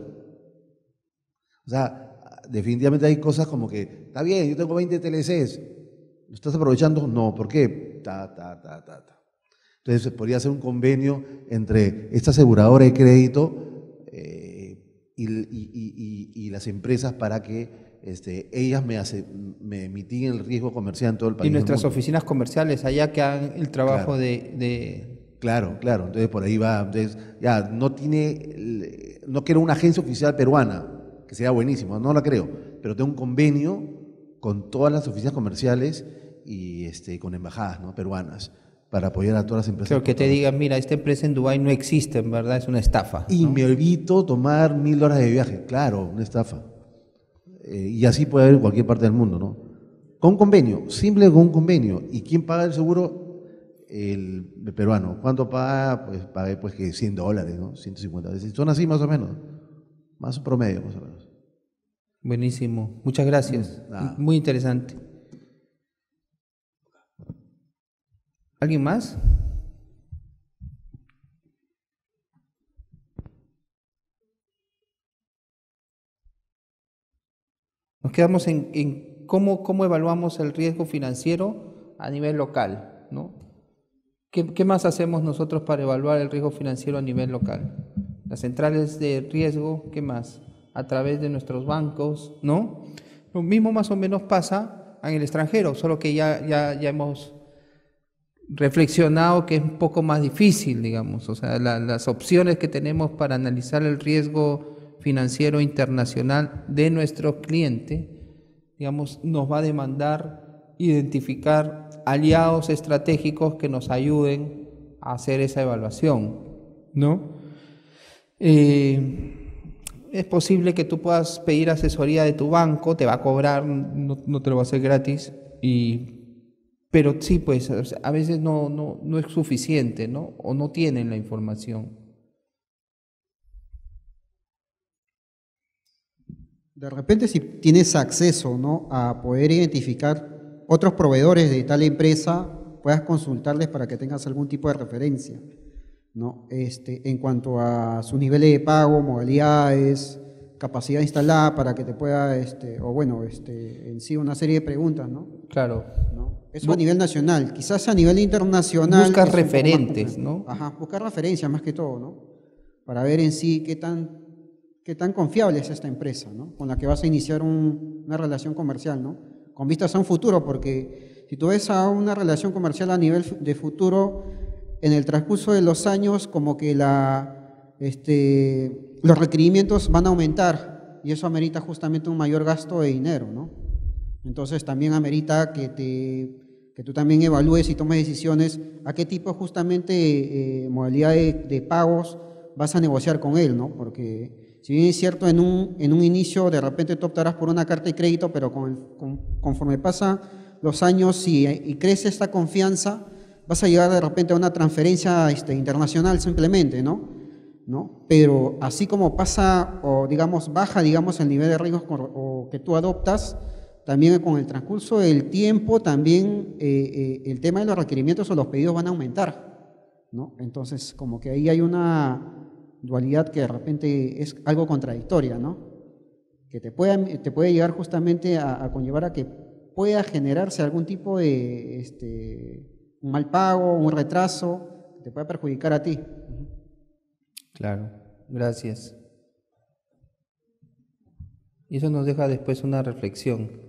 O sea, definitivamente hay cosas como que, está bien, yo tengo veinte T L Cs, ¿lo estás aprovechando? No, ¿por qué? Ta, ta, ta, ta, ta. Entonces podría ser un convenio entre esta aseguradora de crédito eh, y, y, y, y las empresas para que Este, ellas me, hace, me mitiguen el riesgo comercial en todo el país. Y nuestras oficinas comerciales allá que hagan el trabajo claro. de, de... Claro, claro, entonces por ahí va. Entonces, ya, no tiene, no quiero una agencia oficial peruana, que sería buenísimo, no la creo, pero tengo un convenio con todas las oficinas comerciales y este, con embajadas, ¿no?, peruanas, para apoyar a todas las empresas. Creo que te digan, mira, esta empresa en Dubái no existe, en verdad, es una estafa. Y ¿no? me evito tomar mil horas de viaje, claro, una estafa. Eh, y así puede haber en cualquier parte del mundo, ¿no? Con un convenio, simple con un convenio. ¿Y quién paga el seguro? El, el peruano. ¿Cuánto paga? Pues paga pues que cien dólares, ¿no? ciento cincuenta veces. Son así más o menos. Más un promedio, más o menos. Buenísimo. Muchas gracias. Nada. Muy interesante. ¿Alguien más? Nos quedamos en, en cómo, cómo evaluamos el riesgo financiero a nivel local, ¿no? ¿Qué, ¿Qué más hacemos nosotros para evaluar el riesgo financiero a nivel local? Las centrales de riesgo, ¿qué más? A través de nuestros bancos, ¿no? Lo mismo más o menos pasa en el extranjero, solo que ya, ya, ya hemos reflexionado que es un poco más difícil, digamos, o sea, la, las opciones que tenemos para analizar el riesgo financiero internacional de nuestro cliente, digamos, nos va a demandar identificar aliados estratégicos que nos ayuden a hacer esa evaluación, ¿no? Eh, es posible que tú puedas pedir asesoría de tu banco, te va a cobrar, no, no te lo va a hacer gratis, y pero sí, pues a veces no, no, no es suficiente, ¿no? O no tienen la información. De repente, si tienes acceso, ¿no?, a poder identificar otros proveedores de tal empresa, puedas consultarles para que tengas algún tipo de referencia, ¿no? Este, en cuanto a sus niveles de pago, modalidades, capacidad instalada para que te pueda, este, o bueno, este, en sí una serie de preguntas, ¿no? Claro. ¿No? Eso a nivel nacional. Quizás a nivel internacional... Buscar referentes, ¿no? Ajá, buscar referencias más que todo, ¿no? Para ver en sí qué tan, qué tan confiable es esta empresa, ¿no?, con la que vas a iniciar un, una relación comercial, ¿no? Con vistas a un futuro, porque si tú ves a una relación comercial a nivel de futuro, en el transcurso de los años, como que la, este, los requerimientos van a aumentar y eso amerita justamente un mayor gasto de dinero, ¿no? Entonces también amerita que, te, que tú también evalúes y tomes decisiones a qué tipo justamente eh, modalidad de, de pagos vas a negociar con él, ¿no? Porque si bien es cierto, en un, en un inicio de repente tú optarás por una carta de crédito, pero con, con, conforme pasan los años y, y crece esta confianza, vas a llegar de repente a una transferencia este, internacional simplemente, ¿no? ¿no? Pero así como pasa, o digamos, baja, digamos, el nivel de riesgos o que tú adoptas, también con el transcurso del tiempo, también eh, eh, el tema de los requerimientos o los pedidos van a aumentar, ¿no? Entonces, como que ahí hay una dualidad que de repente es algo contradictoria, ¿no? Que te puede, te puede llegar justamente a, a conllevar a que pueda generarse algún tipo de este, un mal pago, un retraso, que te pueda perjudicar a ti. Claro, gracias. Y eso nos deja después una reflexión.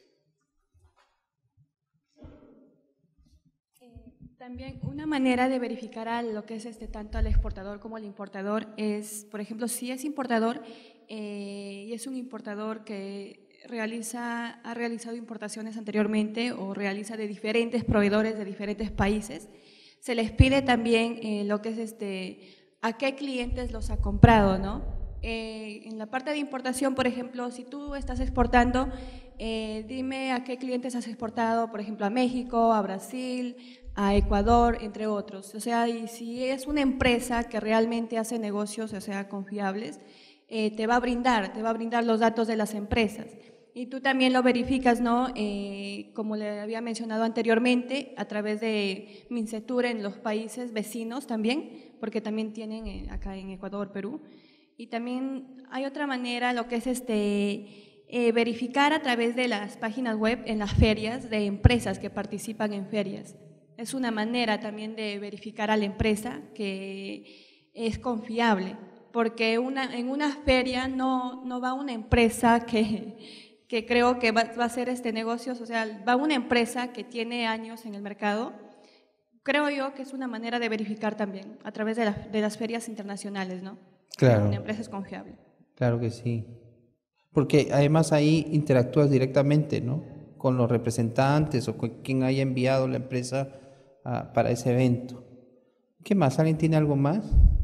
También una manera de verificar a lo que es este, tanto al exportador como al importador es, por ejemplo, si es importador eh, y es un importador que realiza, ha realizado importaciones anteriormente o realiza de diferentes proveedores de diferentes países, se les pide también eh, lo que es este, a qué clientes los ha comprado, ¿no? Eh, en la parte de importación, por ejemplo, si tú estás exportando, eh, dime a qué clientes has exportado, por ejemplo, a México, a Brasil, a Ecuador, entre otros. O sea, y si es una empresa que realmente hace negocios, o sea, confiables, eh, te va a brindar, te va a brindar los datos de las empresas. Y tú también lo verificas, ¿no? Eh, como le había mencionado anteriormente, a través de Mincetur en los países vecinos también, porque también tienen eh, acá en Ecuador, Perú. Y también hay otra manera, lo que es este, eh, verificar a través de las páginas web en las ferias de empresas que participan en ferias. Es una manera también de verificar a la empresa que es confiable, porque una, en una feria no, no va una empresa que, que creo que va, va a hacer este negocio, o sea, va una empresa que tiene años en el mercado. Creo yo que es una manera de verificar también a través de, la, de las ferias internacionales, ¿no? Claro. Una empresa es confiable. Claro que sí. Porque además ahí interactúas directamente, ¿no?, con los representantes o con quien haya enviado la empresa a, para ese evento. ¿Qué más? ¿Alguien tiene algo más?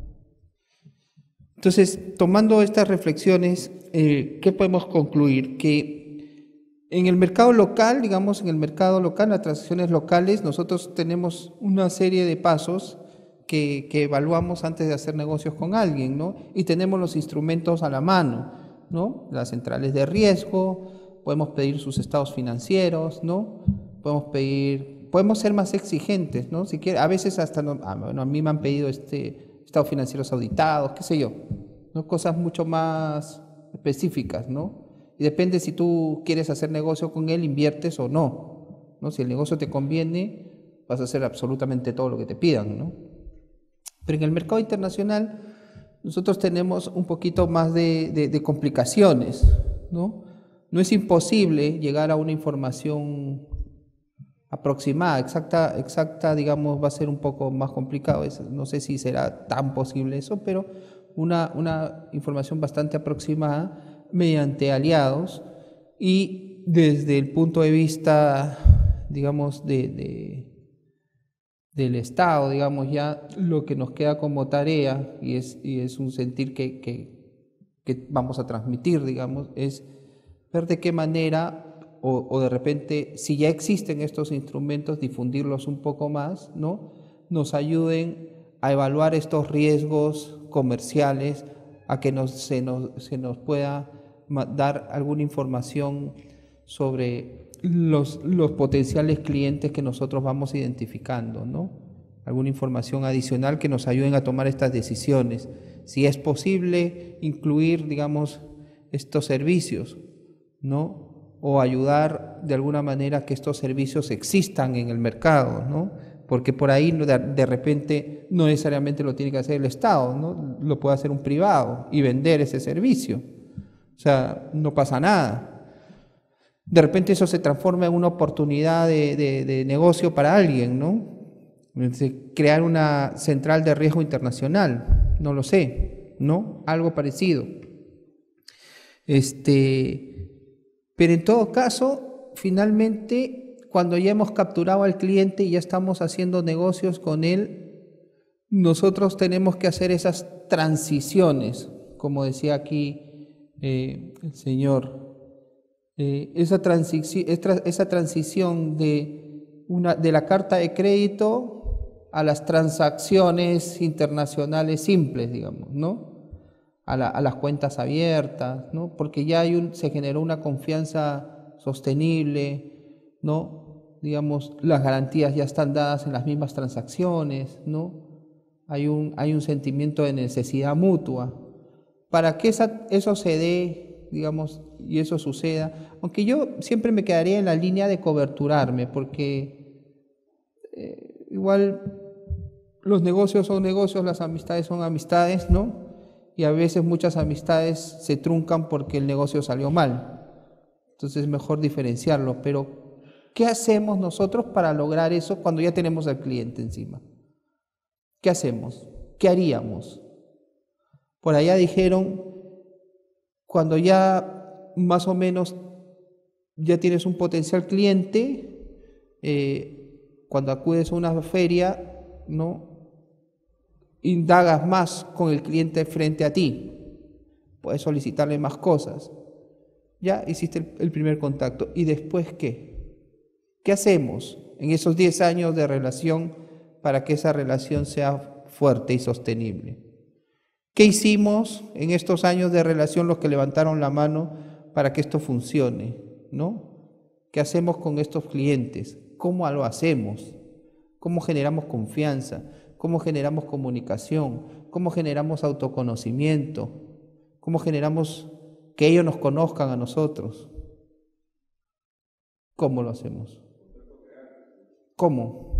Entonces, tomando estas reflexiones, eh, ¿qué podemos concluir? Que en el mercado local, digamos, en el mercado local, las transacciones locales, nosotros tenemos una serie de pasos que, que evaluamos antes de hacer negocios con alguien, ¿no? Y tenemos los instrumentos a la mano, ¿no? Las centrales de riesgo, podemos pedir sus estados financieros, ¿no? Podemos pedir, podemos ser más exigentes, ¿no? Si quiere, a veces hasta, no, ah, bueno, a mí me han pedido este, estados financieros auditados, qué sé yo, ¿no? Cosas mucho más específicas, ¿no? Y depende si tú quieres hacer negocio con él, inviertes o no, ¿no? Si el negocio te conviene, vas a hacer absolutamente todo lo que te pidan, ¿no? Pero en el mercado internacional nosotros tenemos un poquito más de, de, de complicaciones, ¿no? no es imposible llegar a una información aproximada, exacta, exacta, digamos, va a ser un poco más complicado, es, no sé si será tan posible eso, pero una, una información bastante aproximada mediante aliados y desde el punto de vista, digamos, de, de, del Estado, digamos, ya lo que nos queda como tarea, y es, y es un sentir que, que, que vamos a transmitir, digamos, es ver de qué manera, o, o de repente, si ya existen estos instrumentos, difundirlos un poco más, ¿no? Nos ayuden a evaluar estos riesgos comerciales, a que nos, se, nos, se nos pueda dar alguna información sobre los, los potenciales clientes que nosotros vamos identificando, ¿no? Alguna información adicional que nos ayuden a tomar estas decisiones. Si es posible incluir, digamos, estos servicios, ¿no? O ayudar de alguna manera a que estos servicios existan en el mercado, ¿no? Porque por ahí de, de repente no necesariamente lo tiene que hacer el Estado, ¿no? Lo puede hacer un privado y vender ese servicio. O sea, no pasa nada. De repente eso se transforma en una oportunidad de, de, de negocio para alguien, ¿no? Crear una central de riesgo internacional, no lo sé, ¿no? Algo parecido. Este, pero en todo caso, finalmente, cuando ya hemos capturado al cliente y ya estamos haciendo negocios con él, nosotros tenemos que hacer esas transiciones, como decía aquí eh, el señor, eh, esa, transici esa transición de, una, de la carta de crédito a las transacciones internacionales simples, digamos, ¿no? A, la, a las cuentas abiertas, ¿no? Porque ya hay un, se generó una confianza sostenible, ¿no? Digamos, las garantías ya están dadas en las mismas transacciones, ¿no? Hay un, hay un sentimiento de necesidad mutua. Para que esa, eso se dé, digamos, y eso suceda, aunque yo siempre me quedaría en la línea de coberturarme, porque eh, igual los negocios son negocios, las amistades son amistades, ¿no? Y a veces muchas amistades se truncan porque el negocio salió mal. Entonces es mejor diferenciarlo. Pero, ¿qué hacemos nosotros para lograr eso cuando ya tenemos al cliente encima? ¿Qué hacemos? ¿Qué haríamos? Por allá dijeron, cuando ya más o menos ya tienes un potencial cliente, eh, cuando acudes a una feria, ¿no? Indagas más con el cliente frente a ti, puedes solicitarle más cosas, ya hiciste el, el primer contacto. ¿Y después qué? ¿Qué hacemos en esos diez años de relación para que esa relación sea fuerte y sostenible? ¿Qué hicimos en estos años de relación los que levantaron la mano para que esto funcione, ¿no? ¿Qué hacemos con estos clientes? ¿Cómo lo hacemos? ¿Cómo generamos confianza? ¿Cómo generamos comunicación? ¿Cómo generamos autoconocimiento? ¿Cómo generamos que ellos nos conozcan a nosotros? ¿Cómo lo hacemos? ¿Cómo?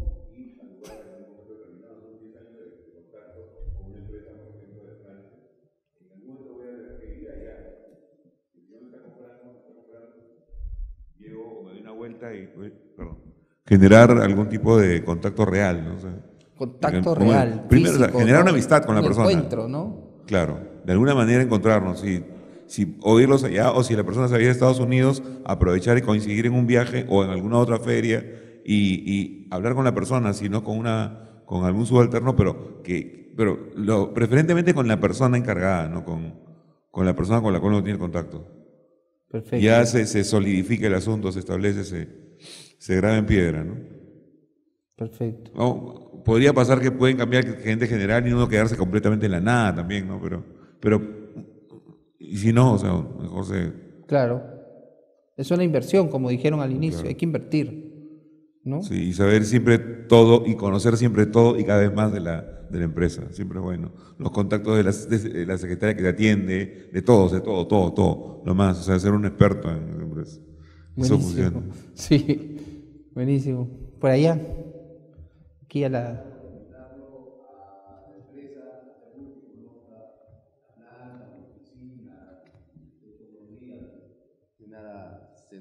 Vuelta y, perdón, generar algún tipo de contacto real, ¿no? O sea, contacto como, real. Primero, físico, o sea, generar ¿no? una amistad con un la persona. Encuentro, ¿no? Claro, de alguna manera encontrarnos, si, si oírlos allá o si la persona se había a Estados Unidos, aprovechar y coincidir en un viaje o en alguna otra feria y, y hablar con la persona, sino con una con algún subalterno, pero que pero lo, preferentemente con la persona encargada, no con, con la persona con la cual uno tiene contacto. Perfecto. Ya se, se solidifica el asunto, se establece, se, se graba en piedra, ¿no? Perfecto. No, podría pasar que pueden cambiar el gerente general y uno quedarse completamente en la nada también, ¿no? Pero, pero y si no, o sea, mejor se... Claro. Es una inversión, como dijeron al inicio, Claro. hay que invertir, ¿no? Sí, y saber siempre todo y conocer siempre todo y cada vez más de la, de la empresa, siempre es bueno. Los contactos de la, de la secretaria que te atiende, de todos, de todo, todo, todo, lo más, o sea, ser un experto en la empresa. Eso funciona. Sí, buenísimo. Por allá, aquí a la... Nada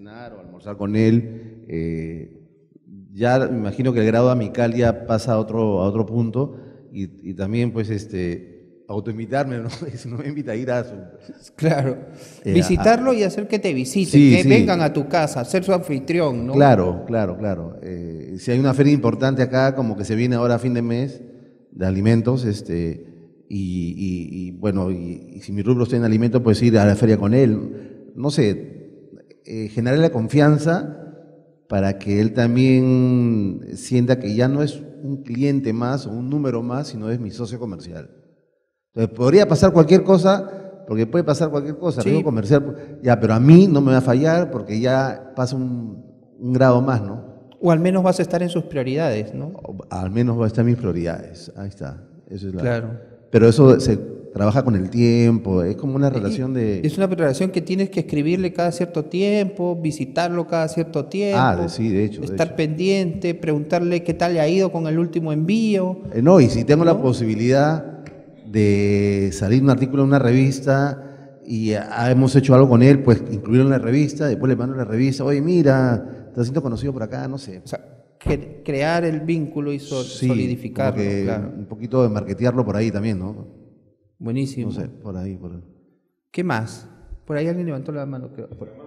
cenar o almorzar con él, eh, ya me imagino que el grado amical ya pasa a otro, a otro punto y, y también pues este, autoinvitarme, ¿no? Si no me invita a ir a su... Claro, Eh, visitarlo a- y hacer que te visiten, Sí, que sí. vengan a tu casa, ser su anfitrión, ¿no? Claro, claro, claro. Eh, si hay una feria importante acá, como que se viene ahora a fin de mes, de alimentos, este, y, y- y, bueno, y, y si mi rubro está en alimentos, pues ir a la feria con él. No sé, eh, generar la confianza para que él también sienta que ya no es un cliente más o un número más, sino es mi socio comercial. Entonces, podría pasar cualquier cosa, porque puede pasar cualquier cosa, Sí. riesgo comercial, ya, pero a mí no me va a fallar porque ya pasa un, un grado más, ¿no? O al menos vas a estar en sus prioridades, ¿no? O al menos va a estar en mis prioridades, ahí está. Eso es la- Claro. Pero eso se trabaja con el tiempo, es como una relación de... Es una relación que tienes que escribirle cada cierto tiempo, visitarlo cada cierto tiempo. Ah, de- sí, de hecho, de Estar hecho. pendiente, preguntarle qué tal le ha ido con el último envío. Eh, no, y si tengo la ¿No? posibilidad de salir un artículo en una revista y ah, hemos hecho algo con él, pues incluirlo en la revista, después le mando la revista, oye, mira, te siento conocido por acá, no sé. O sea, cre- crear el vínculo y sol- Sí, solidificarlo, como que claro. un poquito de marketearlo por ahí también, ¿no? Buenísimo. No sé, por ahí, por ahí. ¿Qué más? Por ahí alguien levantó la mano, creo. Por-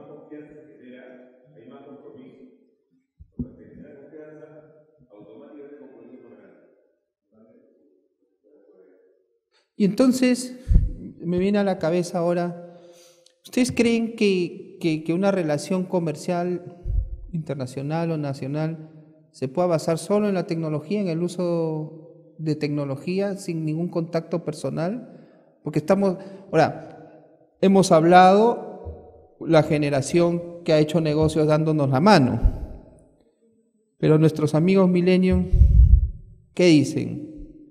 Y entonces, me viene a la cabeza ahora, ¿ustedes creen que, que, que una relación comercial internacional o nacional se pueda basar solo en la tecnología, en el uso de tecnología, sin ningún contacto personal? Porque estamos, ahora, hemos hablado la generación que ha hecho negocios dándonos la mano, pero nuestros amigos millennials, ¿qué dicen?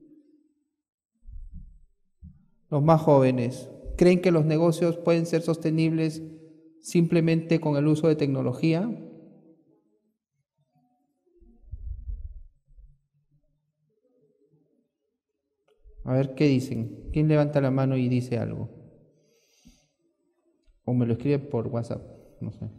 Los más jóvenes, ¿creen que los negocios pueden ser sostenibles simplemente con el uso de tecnología? A ver, ¿qué dicen? ¿Quién levanta la mano y dice algo? O me lo escribe por WhatsApp, no sé.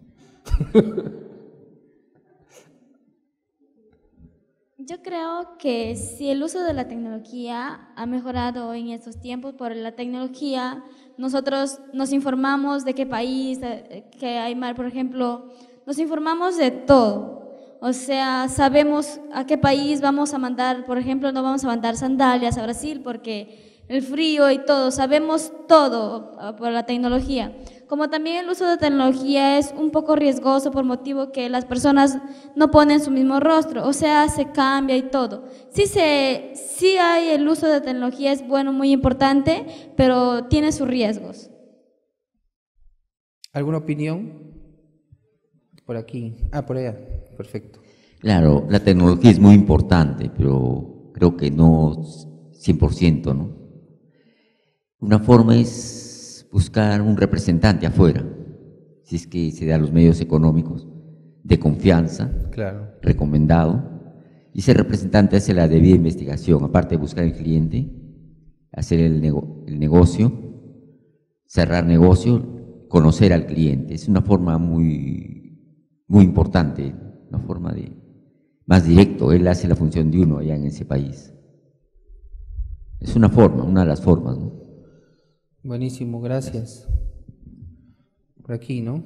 Yo creo que si el uso de la tecnología ha mejorado en estos tiempos por la tecnología, nosotros nos informamos de qué país, eh, qué hay mal, por ejemplo, nos informamos de todo. O sea, sabemos a qué país vamos a mandar, por ejemplo, no vamos a mandar sandalias a Brasil porque el frío y todo, sabemos todo ah, por la tecnología. Como también el uso de tecnología es un poco riesgoso por motivo que las personas no ponen su mismo rostro, o sea, se cambia y todo. Sí, se, sí hay el uso de tecnología, es bueno, muy importante, pero tiene sus riesgos. ¿Alguna opinión? Por aquí. Ah, por allá. Perfecto. Claro, la tecnología es muy importante, pero creo que no cien por ciento, ¿no? Una forma es buscar un representante afuera, si es que se da los medios económicos, de confianza, Claro. recomendado, y ese representante hace la debida investigación, aparte de buscar el cliente, hacer el, nego- el negocio, cerrar negocio, conocer al cliente. Es una forma muy, muy importante, una forma de más directo. Él hace la función de uno allá en ese país. Es una forma, una de las formas, ¿no? Buenísimo, gracias. Por aquí, ¿no?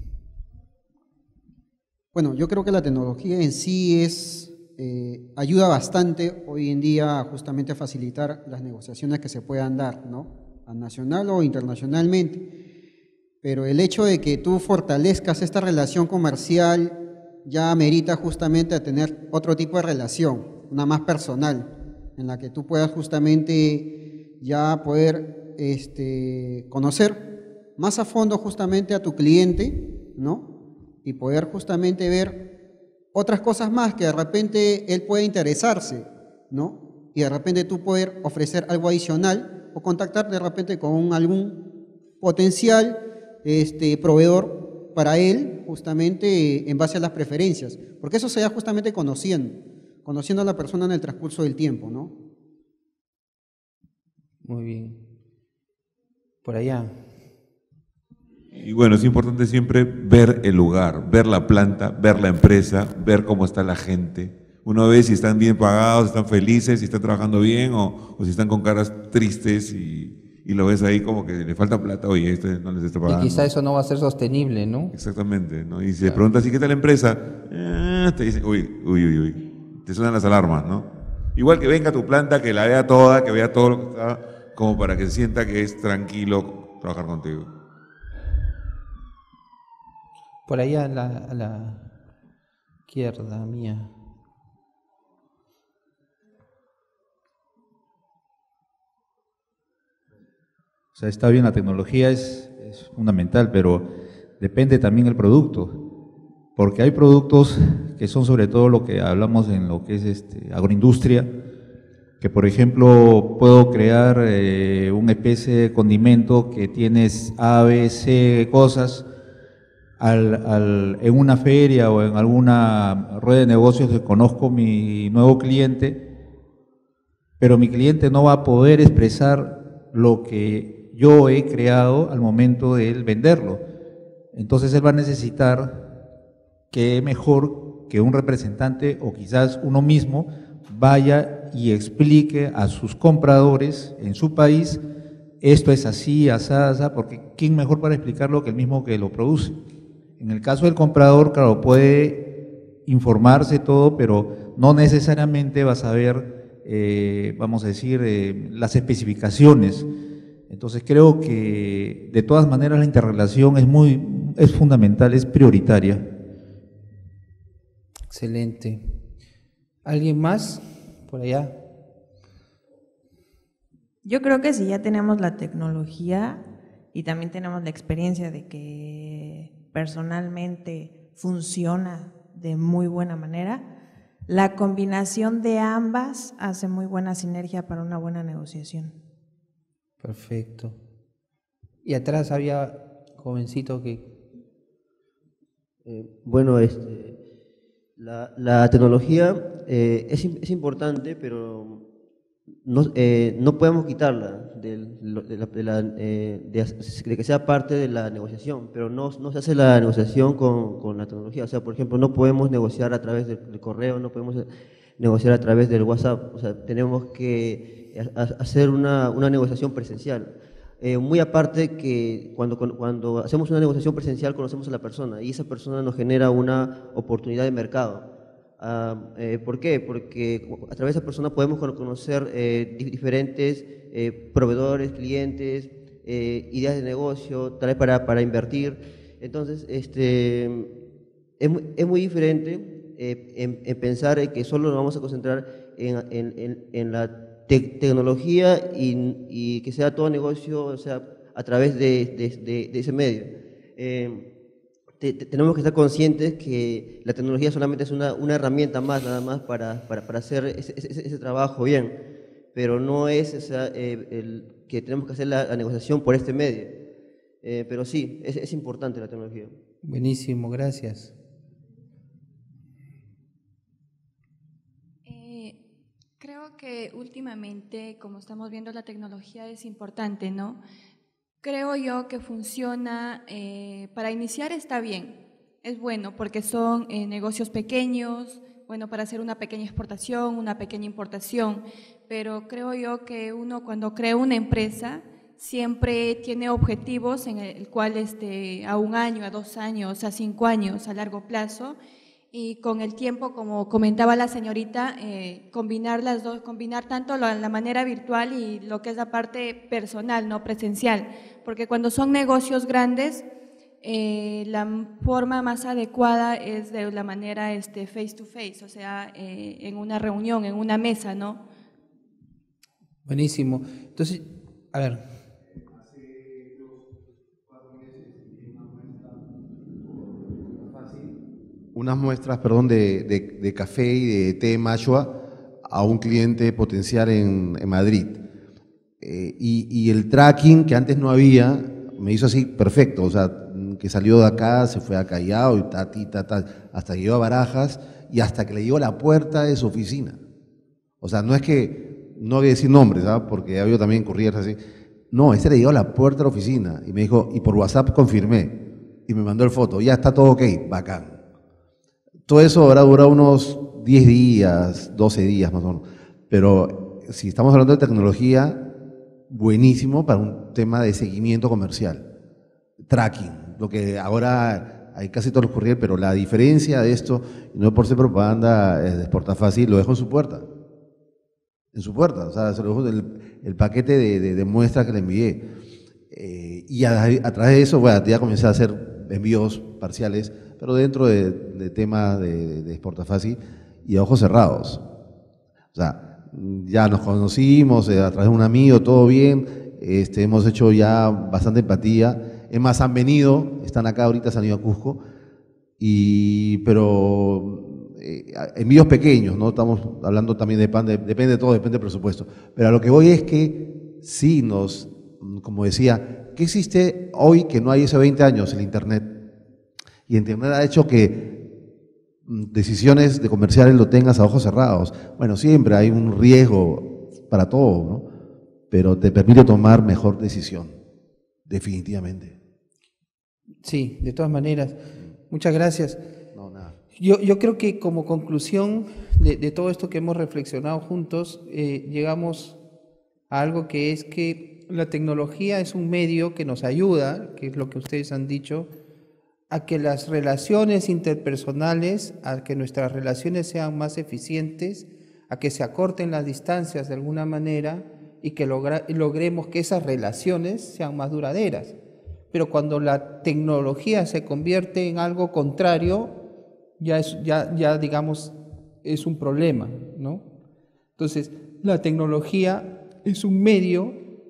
Bueno, yo creo que la tecnología en sí es, eh, ayuda bastante hoy en día justamente a facilitar las negociaciones que se puedan dar, ¿no? A nacional o internacionalmente. Pero el hecho de que tú fortalezcas esta relación comercial ya amerita justamente a tener otro tipo de relación, una más personal, en la que tú puedas justamente ya poder este, conocer más a fondo justamente a tu cliente, ¿no? Y poder justamente ver otras cosas más que de repente él puede interesarse, ¿no? Y de repente tú poder ofrecer algo adicional o contactar de repente con algún potencial este, proveedor para él, justamente en base a las preferencias, porque eso se da justamente conociendo, conociendo a la persona en el transcurso del tiempo, ¿no? Muy bien. Por allá. Y bueno, es importante siempre ver el lugar, ver la planta, ver la empresa, ver cómo está la gente. Uno ve si están bien pagados, si están felices, si están trabajando bien o, o si están con caras tristes y, y lo ves ahí como que le falta plata, oye, este no les está pagando. Y quizá eso no va a ser sostenible, ¿no? Exactamente, ¿no? Y si le preguntas, ¿y qué tal la empresa? Eh, te dicen, uy, uy, uy, uy, te suenan las alarmas, ¿no? Igual que venga a tu planta, que la vea toda, que vea todo lo que está, como para que se sienta que es tranquilo trabajar contigo. Por ahí a la, a la izquierda mía. O sea, está bien, la tecnología es, es fundamental, pero depende también el producto, porque hay productos que son sobre todo lo que hablamos en lo que es este, agroindustria, que por ejemplo puedo crear eh, una especie de condimento que tienes A, B, C cosas, al, al, en una feria o en alguna rueda de negocios que conozco mi nuevo cliente, pero mi cliente no va a poder expresar lo que yo he creado al momento de él venderlo. Entonces él va a necesitar que mejor que un representante o quizás uno mismo vaya y explique a sus compradores en su país, esto es así, asá, asá, porque ¿quién mejor para explicarlo que el mismo que lo produce? En el caso del comprador, claro, puede informarse todo, pero no necesariamente va a saber, eh, vamos a decir, eh, las especificaciones. Entonces creo que de todas maneras la interrelación es muy, es fundamental, es prioritaria. Excelente. ¿Alguien más por allá? Yo creo que si ya tenemos la tecnología y también tenemos la experiencia de que personalmente funciona de muy buena manera, la combinación de ambas hace muy buena sinergia para una buena negociación. Perfecto. Y atrás había jovencito que... Eh, bueno, este, la, la tecnología eh, es, es importante, pero no, eh, no podemos quitarla de, de, la, de, la, eh, de, de que sea parte de la negociación, pero no, no se hace la negociación con, con la tecnología. O sea, por ejemplo, no podemos negociar a través del, del correo, no podemos negociar a través del WhatsApp. O sea, tenemos que hacer una, una negociación presencial. Eh, muy aparte que cuando, cuando hacemos una negociación presencial conocemos a la persona y esa persona nos genera una oportunidad de mercado. Uh, eh, ¿Por qué? Porque a través de esa persona podemos conocer eh, diferentes eh, proveedores, clientes, eh, ideas de negocio, tal vez para, para invertir. Entonces, este, es, muy, es muy diferente eh, en, en pensar en que solo nos vamos a concentrar en, en, en, en la te tecnología y, y que sea todo negocio, o sea, a través de, de, de, de ese medio. Eh, Te, te, tenemos que estar conscientes que la tecnología solamente es una, una herramienta más, nada más para, para, para hacer ese, ese, ese trabajo bien, pero no es o sea, eh, el, que tenemos que hacer la, la negociación por este medio. Eh, pero sí, es, es importante la tecnología. Buenísimo, gracias. Eh, creo que últimamente, como estamos viendo, la tecnología es importante, ¿no? Creo yo que funciona, eh, para iniciar está bien, es bueno porque son eh, negocios pequeños, bueno para hacer una pequeña exportación, una pequeña importación, pero creo yo que uno cuando crea una empresa siempre tiene objetivos en el cual este, a un año, a dos años, a cinco años, a largo plazo, y con el tiempo, como comentaba la señorita, eh, combinar las dos, combinar tanto la, la manera virtual y lo que es la parte personal, no presencial, porque cuando son negocios grandes, eh, la forma más adecuada es de la manera este, face to face, o sea, eh, en una reunión, en una mesa, ¿no? Buenísimo. Entonces, a ver. Unas muestras, perdón, de, de, de café y de té machua a un cliente potencial en, en Madrid. Eh, y, y el tracking que antes no había, me hizo así perfecto, o sea, que salió de acá, se fue a Callao y ta, ti, ta, ta, hasta que llegó a Barajas y hasta que le llegó a la puerta de su oficina. O sea, no es que, no voy a decir nombres, ¿sabes? Porque ha habido también courriers así, No, este le llegó a la puerta de la oficina y me dijo, y por WhatsApp confirmé, y me mandó el foto, ya está todo ok, bacán. Todo eso habrá durado unos diez días, doce días más o menos, pero si estamos hablando de tecnología, buenísimo para un tema de seguimiento comercial, tracking, lo que ahora hay casi todos los courier, pero la diferencia de esto, no por ser propaganda de Exportafácil, lo dejo en su puerta. En su puerta, o sea, se lo dejo el, el paquete de, de, de muestra que le envié. Eh, y a, a través de eso, bueno, ya comencé a hacer envíos parciales, pero dentro de, de temas de, de Exportafácil y a ojos cerrados. O sea, ya nos conocimos eh, a través de un amigo, todo bien, este, hemos hecho ya bastante empatía. Es más, han venido, están acá ahorita, se han ido a Cusco, y, pero eh, envíos pequeños, ¿no? Estamos hablando también de pan, de, depende de todo, depende del presupuesto. Pero a lo que voy es que sí nos, como decía, ¿qué existe hoy que no hay hace veinte años? El Internet. Y Internet ha hecho que decisiones de comerciales lo tengas a ojos cerrados. Bueno, siempre hay un riesgo para todo, ¿no? Pero te permite tomar mejor decisión, definitivamente. Sí, de todas maneras. Muchas gracias. No, nada. Yo, yo creo que como conclusión de, de todo esto que hemos reflexionado juntos, eh, llegamos a algo que es que la tecnología es un medio que nos ayuda, que es lo que ustedes han dicho, a que las relaciones interpersonales, a que nuestras relaciones sean más eficientes, a que se acorten las distancias de alguna manera y que logra, logremos que esas relaciones sean más duraderas. Pero cuando la tecnología se convierte en algo contrario, ya, es, ya, ya digamos, es un problema, ¿no? Entonces, la tecnología es un medio,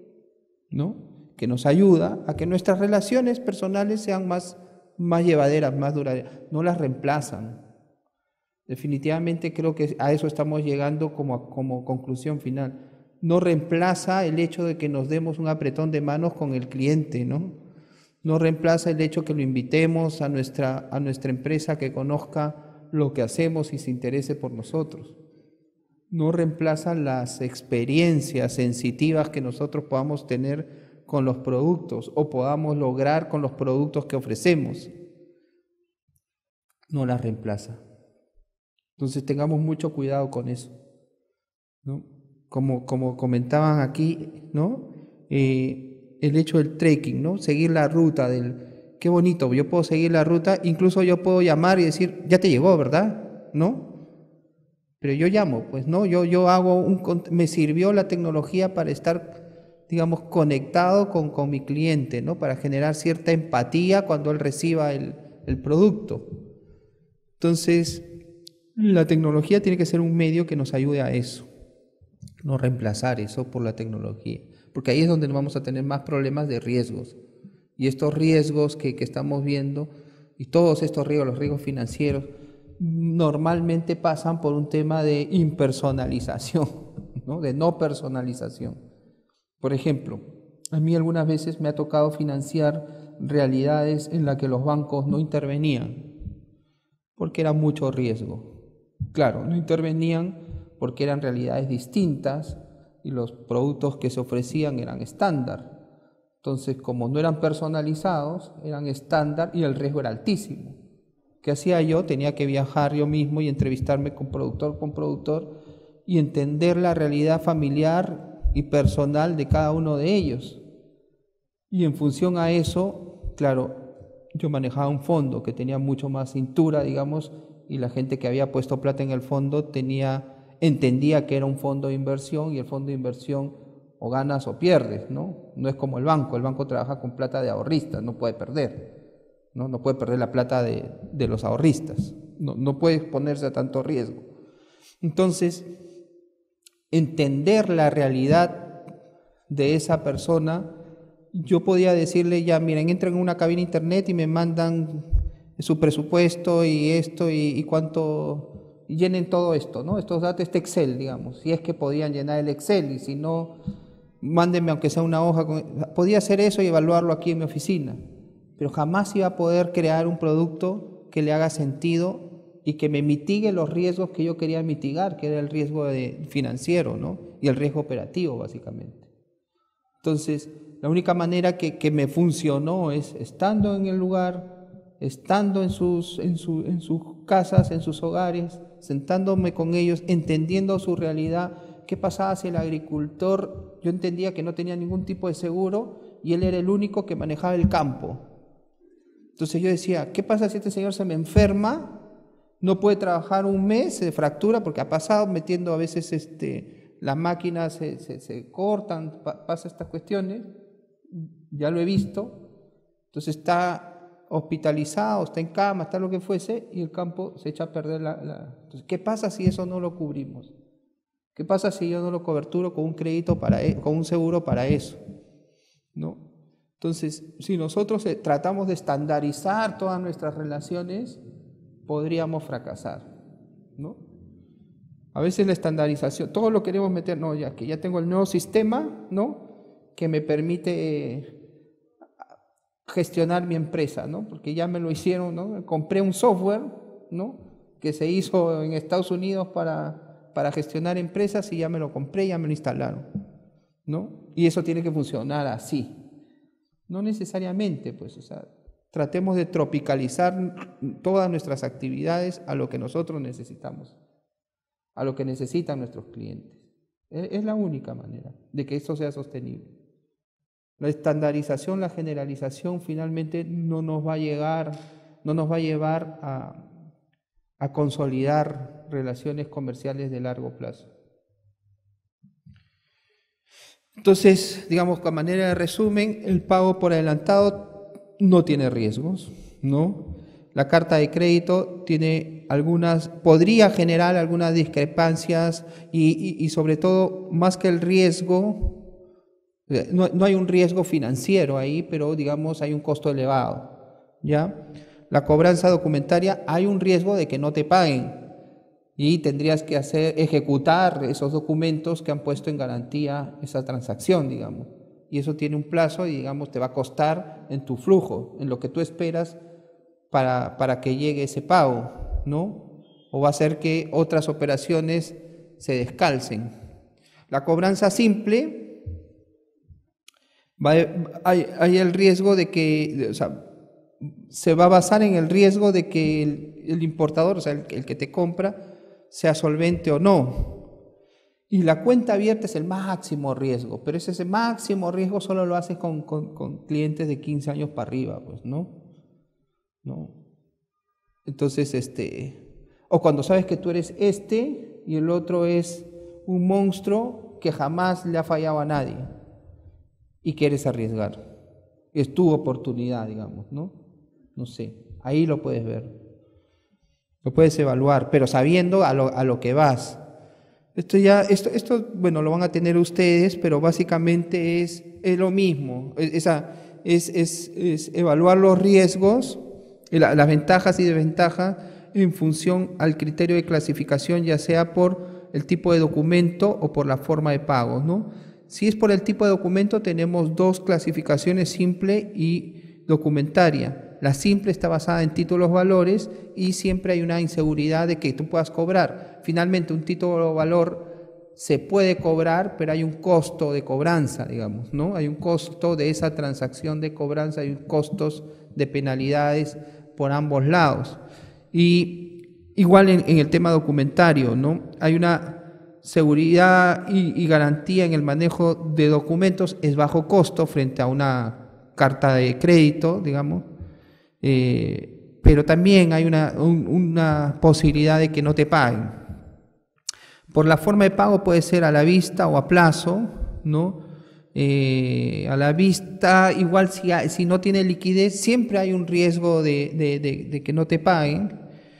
¿no?, que nos ayuda a que nuestras relaciones personales sean más más llevaderas, más duraderas, no las reemplazan. Definitivamente creo que a eso estamos llegando como, como conclusión final. No reemplaza el hecho de que nos demos un apretón de manos con el cliente, ¿no? No reemplaza el hecho que lo invitemos a nuestra, a nuestra empresa que conozca lo que hacemos y se interese por nosotros. No reemplaza las experiencias sensitivas que nosotros podamos tener con los productos o podamos lograr con los productos que ofrecemos. No las reemplaza. Entonces tengamos mucho cuidado con eso, ¿no? Como, como comentaban aquí, ¿no? Eh, el hecho del trekking, ¿no? Seguir la ruta del... Qué bonito, yo puedo seguir la ruta, incluso yo puedo llamar y decir, ya te llegó, ¿verdad? ¿No? Pero yo llamo, pues, ¿no? Yo, yo hago un... Me sirvió la tecnología para estar, digamos, conectado con, con mi cliente, ¿no? Para generar cierta empatía cuando él reciba el, el producto. Entonces, la tecnología tiene que ser un medio que nos ayude a eso, no reemplazar eso por la tecnología, porque ahí es donde vamos a tener más problemas de riesgos. Y estos riesgos que, que estamos viendo, y todos estos riesgos, los riesgos financieros, normalmente pasan por un tema de impersonalización, ¿no? De no personalización. Por ejemplo, a mí algunas veces me ha tocado financiar realidades en las que los bancos no intervenían, porque era mucho riesgo. Claro, no intervenían porque eran realidades distintas y los productos que se ofrecían eran estándar. Entonces, como no eran personalizados, eran estándar y el riesgo era altísimo. ¿Qué hacía yo? Tenía que viajar yo mismo y entrevistarme con productor con productor y entender la realidad familiar y personal de cada uno de ellos. Y en función a eso, claro, yo manejaba un fondo que tenía mucho más cintura, digamos, y la gente que había puesto plata en el fondo tenía, entendía que era un fondo de inversión, y el fondo de inversión o ganas o pierdes, ¿no? No es como el banco, el banco trabaja con plata de ahorristas, no puede perder, ¿no? No puede perder la plata de, de los ahorristas, no, no puede exponerse a tanto riesgo. Entonces, entender la realidad de esa persona, yo podía decirle, ya, miren, entren en una cabina internet y me mandan su presupuesto y esto y, y cuánto, y llenen todo esto, ¿no? Estos datos, este Excel, digamos, si es que podían llenar el Excel, y si no, mándenme aunque sea una hoja. Con, podía hacer eso y evaluarlo aquí en mi oficina, pero jamás iba a poder crear un producto que le haga sentido y que me mitigue los riesgos que yo quería mitigar, que era el riesgo de, financiero, ¿no? Y el riesgo operativo, básicamente. Entonces, la única manera que, que me funcionó es estando en el lugar, estando en sus, en, su, en sus casas, en sus hogares, sentándome con ellos, entendiendo su realidad. ¿Qué pasaba si el agricultor, yo entendía que no tenía ningún tipo de seguro y él era el único que manejaba el campo? Entonces yo decía, ¿qué pasa si este señor se me enferma? No puede trabajar un mes, se fractura, porque ha pasado metiendo a veces este, las máquinas, se, se, se cortan, pa, pasa estas cuestiones, ya lo he visto. Entonces está hospitalizado, está en cama, está lo que fuese, y el campo se echa a perder la... la... Entonces, ¿qué pasa si eso no lo cubrimos? ¿Qué pasa si yo no lo coberturo con un crédito, para, con un seguro para eso? ¿No? Entonces, si nosotros tratamos de estandarizar todas nuestras relaciones, podríamos fracasar, ¿no? A veces la estandarización, todo lo queremos meter, no, ya que ya tengo el nuevo sistema, ¿no? Que me permite gestionar mi empresa, ¿no? Porque ya me lo hicieron, ¿no? Compré un software, ¿no? Que se hizo en Estados Unidos para, para gestionar empresas y ya me lo compré, ya me lo instalaron, ¿no? Y eso tiene que funcionar así. No necesariamente, pues, o sea, tratemos de tropicalizar todas nuestras actividades a lo que nosotros necesitamos, a lo que necesitan nuestros clientes. Es la única manera de que esto sea sostenible. La estandarización, la generalización, finalmente no nos va a llegar, no nos va a llevar a, a consolidar relaciones comerciales de largo plazo. Entonces, digamos, a manera de resumen, el pago por adelantado no tiene riesgos, ¿no? La carta de crédito tiene algunas, podría generar algunas discrepancias y, y, y sobre todo, más que el riesgo, no, no hay un riesgo financiero ahí, pero digamos hay un costo elevado, ¿ya? La cobranza documentaria, hay un riesgo de que no te paguen y tendrías que hacer, ejecutar esos documentos que han puesto en garantía esa transacción, digamos. Y eso tiene un plazo y, digamos, te va a costar en tu flujo, en lo que tú esperas para, para que llegue ese pago, ¿no? O va a hacer que otras operaciones se descalcen. La cobranza simple, va, hay, hay el riesgo de que, o sea, se va a basar en el riesgo de que el, el importador, o sea, el, el que te compra, sea solvente o no. Y la cuenta abierta es el máximo riesgo, pero ese, ese máximo riesgo solo lo haces con, con, con clientes de quince años para arriba, pues, ¿no? ¿No? Entonces, este, o cuando sabes que tú eres este y el otro es un monstruo que jamás le ha fallado a nadie y quieres arriesgar. Es tu oportunidad, digamos, ¿no? No sé, ahí lo puedes ver. Lo puedes evaluar, pero sabiendo a lo, a lo que vas. Esto ya, esto, esto, bueno, lo van a tener ustedes, pero básicamente es, es lo mismo. Es, es, es, es evaluar los riesgos, la, las ventajas y desventajas en función al criterio de clasificación, ya sea por el tipo de documento o por la forma de pago, ¿no? Si es por el tipo de documento, tenemos dos clasificaciones, simple y documentaria. La simple está basada en títulos valores y siempre hay una inseguridad de que tú puedas cobrar. Finalmente, un título valor se puede cobrar, pero hay un costo de cobranza, digamos, ¿no? Hay un costo de esa transacción de cobranza, hay costos de penalidades por ambos lados. Y igual en, en el tema documentario, ¿no? Hay una seguridad y, y garantía en el manejo de documentos, es bajo costo frente a una carta de crédito, digamos. Eh, pero también hay una, un, una posibilidad de que no te paguen. Por la forma de pago puede ser a la vista o a plazo, ¿no? Eh, a la vista, igual si, hay, si no tiene liquidez, siempre hay un riesgo de, de, de, de que no te paguen.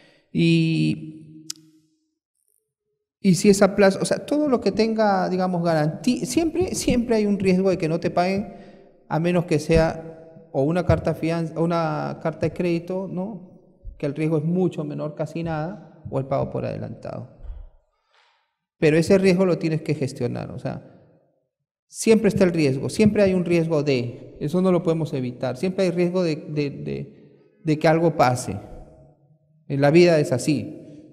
Y, y si es a plazo, o sea, todo lo que tenga, digamos, garantía, siempre, siempre hay un riesgo de que no te paguen, a menos que sea o una carta fianza, una carta de crédito, ¿no? Que el riesgo es mucho menor, casi nada, o el pago por adelantado. Pero ese riesgo lo tienes que gestionar, o sea, siempre está el riesgo, siempre hay un riesgo de, eso no lo podemos evitar, siempre hay riesgo de, de, de, de que algo pase. En la vida es así,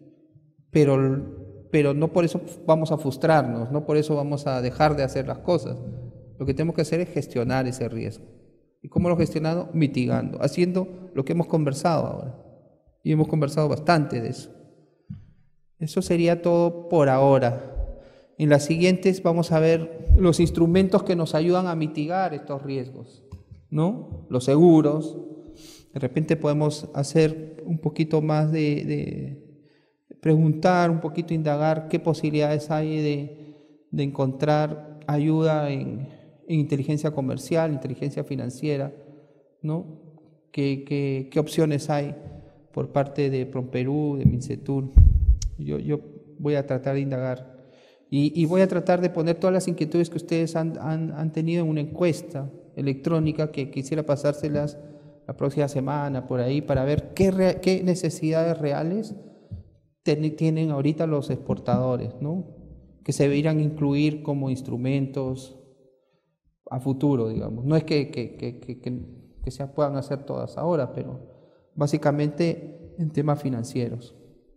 pero, pero no por eso vamos a frustrarnos, no por eso vamos a dejar de hacer las cosas. Lo que tenemos que hacer es gestionar ese riesgo. ¿Y cómo lo gestionamos? Mitigando, haciendo lo que hemos conversado ahora. Y hemos conversado bastante de eso. Eso sería todo por ahora. En las siguientes vamos a ver los instrumentos que nos ayudan a mitigar estos riesgos, ¿no? Los seguros. De repente podemos hacer un poquito más de, de preguntar, un poquito indagar qué posibilidades hay de, de encontrar ayuda en, en inteligencia comercial, inteligencia financiera, ¿no? ¿Qué, qué, qué opciones hay por parte de Promperú, de Mincetur? Yo, yo voy a tratar de indagar. Y, y voy a tratar de poner todas las inquietudes que ustedes han, han, han tenido en una encuesta electrónica que quisiera pasárselas la próxima semana por ahí para ver qué, re, qué necesidades reales ten, tienen ahorita los exportadores, ¿no? Que se deberían incluir como instrumentos a futuro, digamos. No es que, que, que, que, que, que se puedan hacer todas ahora, pero básicamente en temas financieros.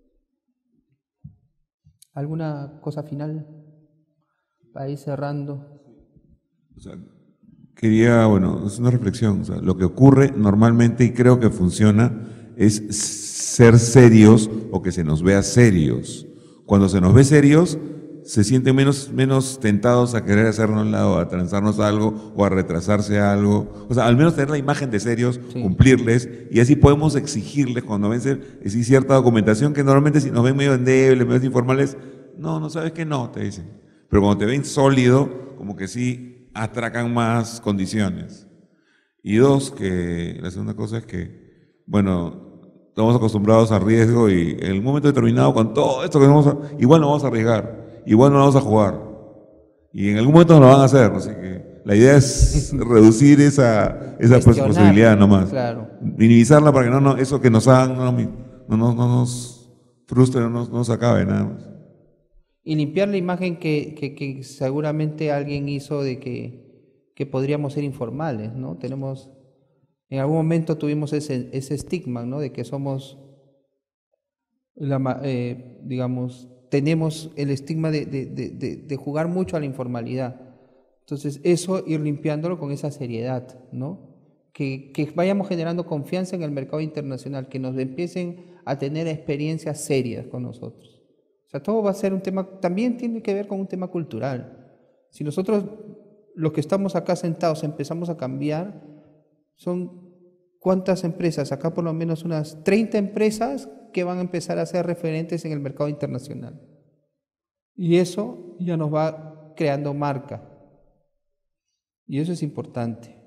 ¿Alguna cosa final para ir cerrando? O sea, quería, bueno, es una reflexión. O sea, lo que ocurre normalmente, y creo que funciona, es ser serios o que se nos vea serios. Cuando se nos ve serios, se sienten menos, menos tentados a querer hacernos lado, o a transarnos algo o a retrasarse a algo. O sea, al menos tener la imagen de serios, sí. Cumplirles, y así podemos exigirles cuando ven ser, es cierta documentación que normalmente si nos ven medio endebles, medio informales, no, no sabes que no, te dicen. Pero cuando te ven sólido, como que sí atracan más condiciones. Y dos, que la segunda cosa es que, bueno, estamos acostumbrados al riesgo y en el momento determinado, con todo esto que vamos a, igual nos vamos a arriesgar. Igual no vamos a jugar. Y en algún momento nos lo van a hacer. Así que la idea es reducir esa, esa posibilidad nomás. Claro. Minimizarla para que no, no, eso que nos hagan no, no, no, no nos frustre, no nos, no nos acabe nada más. Y limpiar la imagen que, que, que seguramente alguien hizo de que, que podríamos ser informales, ¿no? Tenemos, en algún momento tuvimos ese, ese estigma, ¿no? De que somos, la, eh, digamos, tenemos el estigma de, de, de, de jugar mucho a la informalidad. Entonces, eso ir limpiándolo con esa seriedad, ¿no? Que, que vayamos generando confianza en el mercado internacional, que nos empiecen a tener experiencias serias con nosotros. O sea, todo va a ser un tema, también tiene que ver con un tema cultural. Si nosotros, los que estamos acá sentados, empezamos a cambiar, son ¿cuántas empresas? Acá por lo menos unas treinta empresas que van a empezar a ser referentes en el mercado internacional. Y eso ya nos va creando marca. Y eso es importante.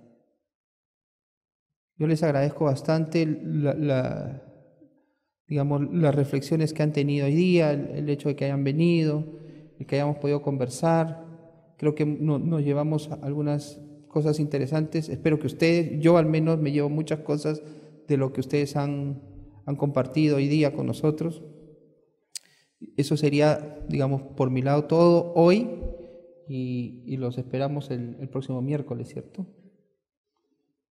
Yo les agradezco bastante la, la, digamos, las reflexiones que han tenido hoy día, el, el hecho de que hayan venido, el que hayamos podido conversar. Creo que no, nos llevamos algunas cosas interesantes. Espero que ustedes, yo al menos me llevo muchas cosas de lo que ustedes han, han compartido hoy día con nosotros. Eso sería, digamos, por mi lado todo hoy y, y los esperamos el, el próximo miércoles, ¿cierto?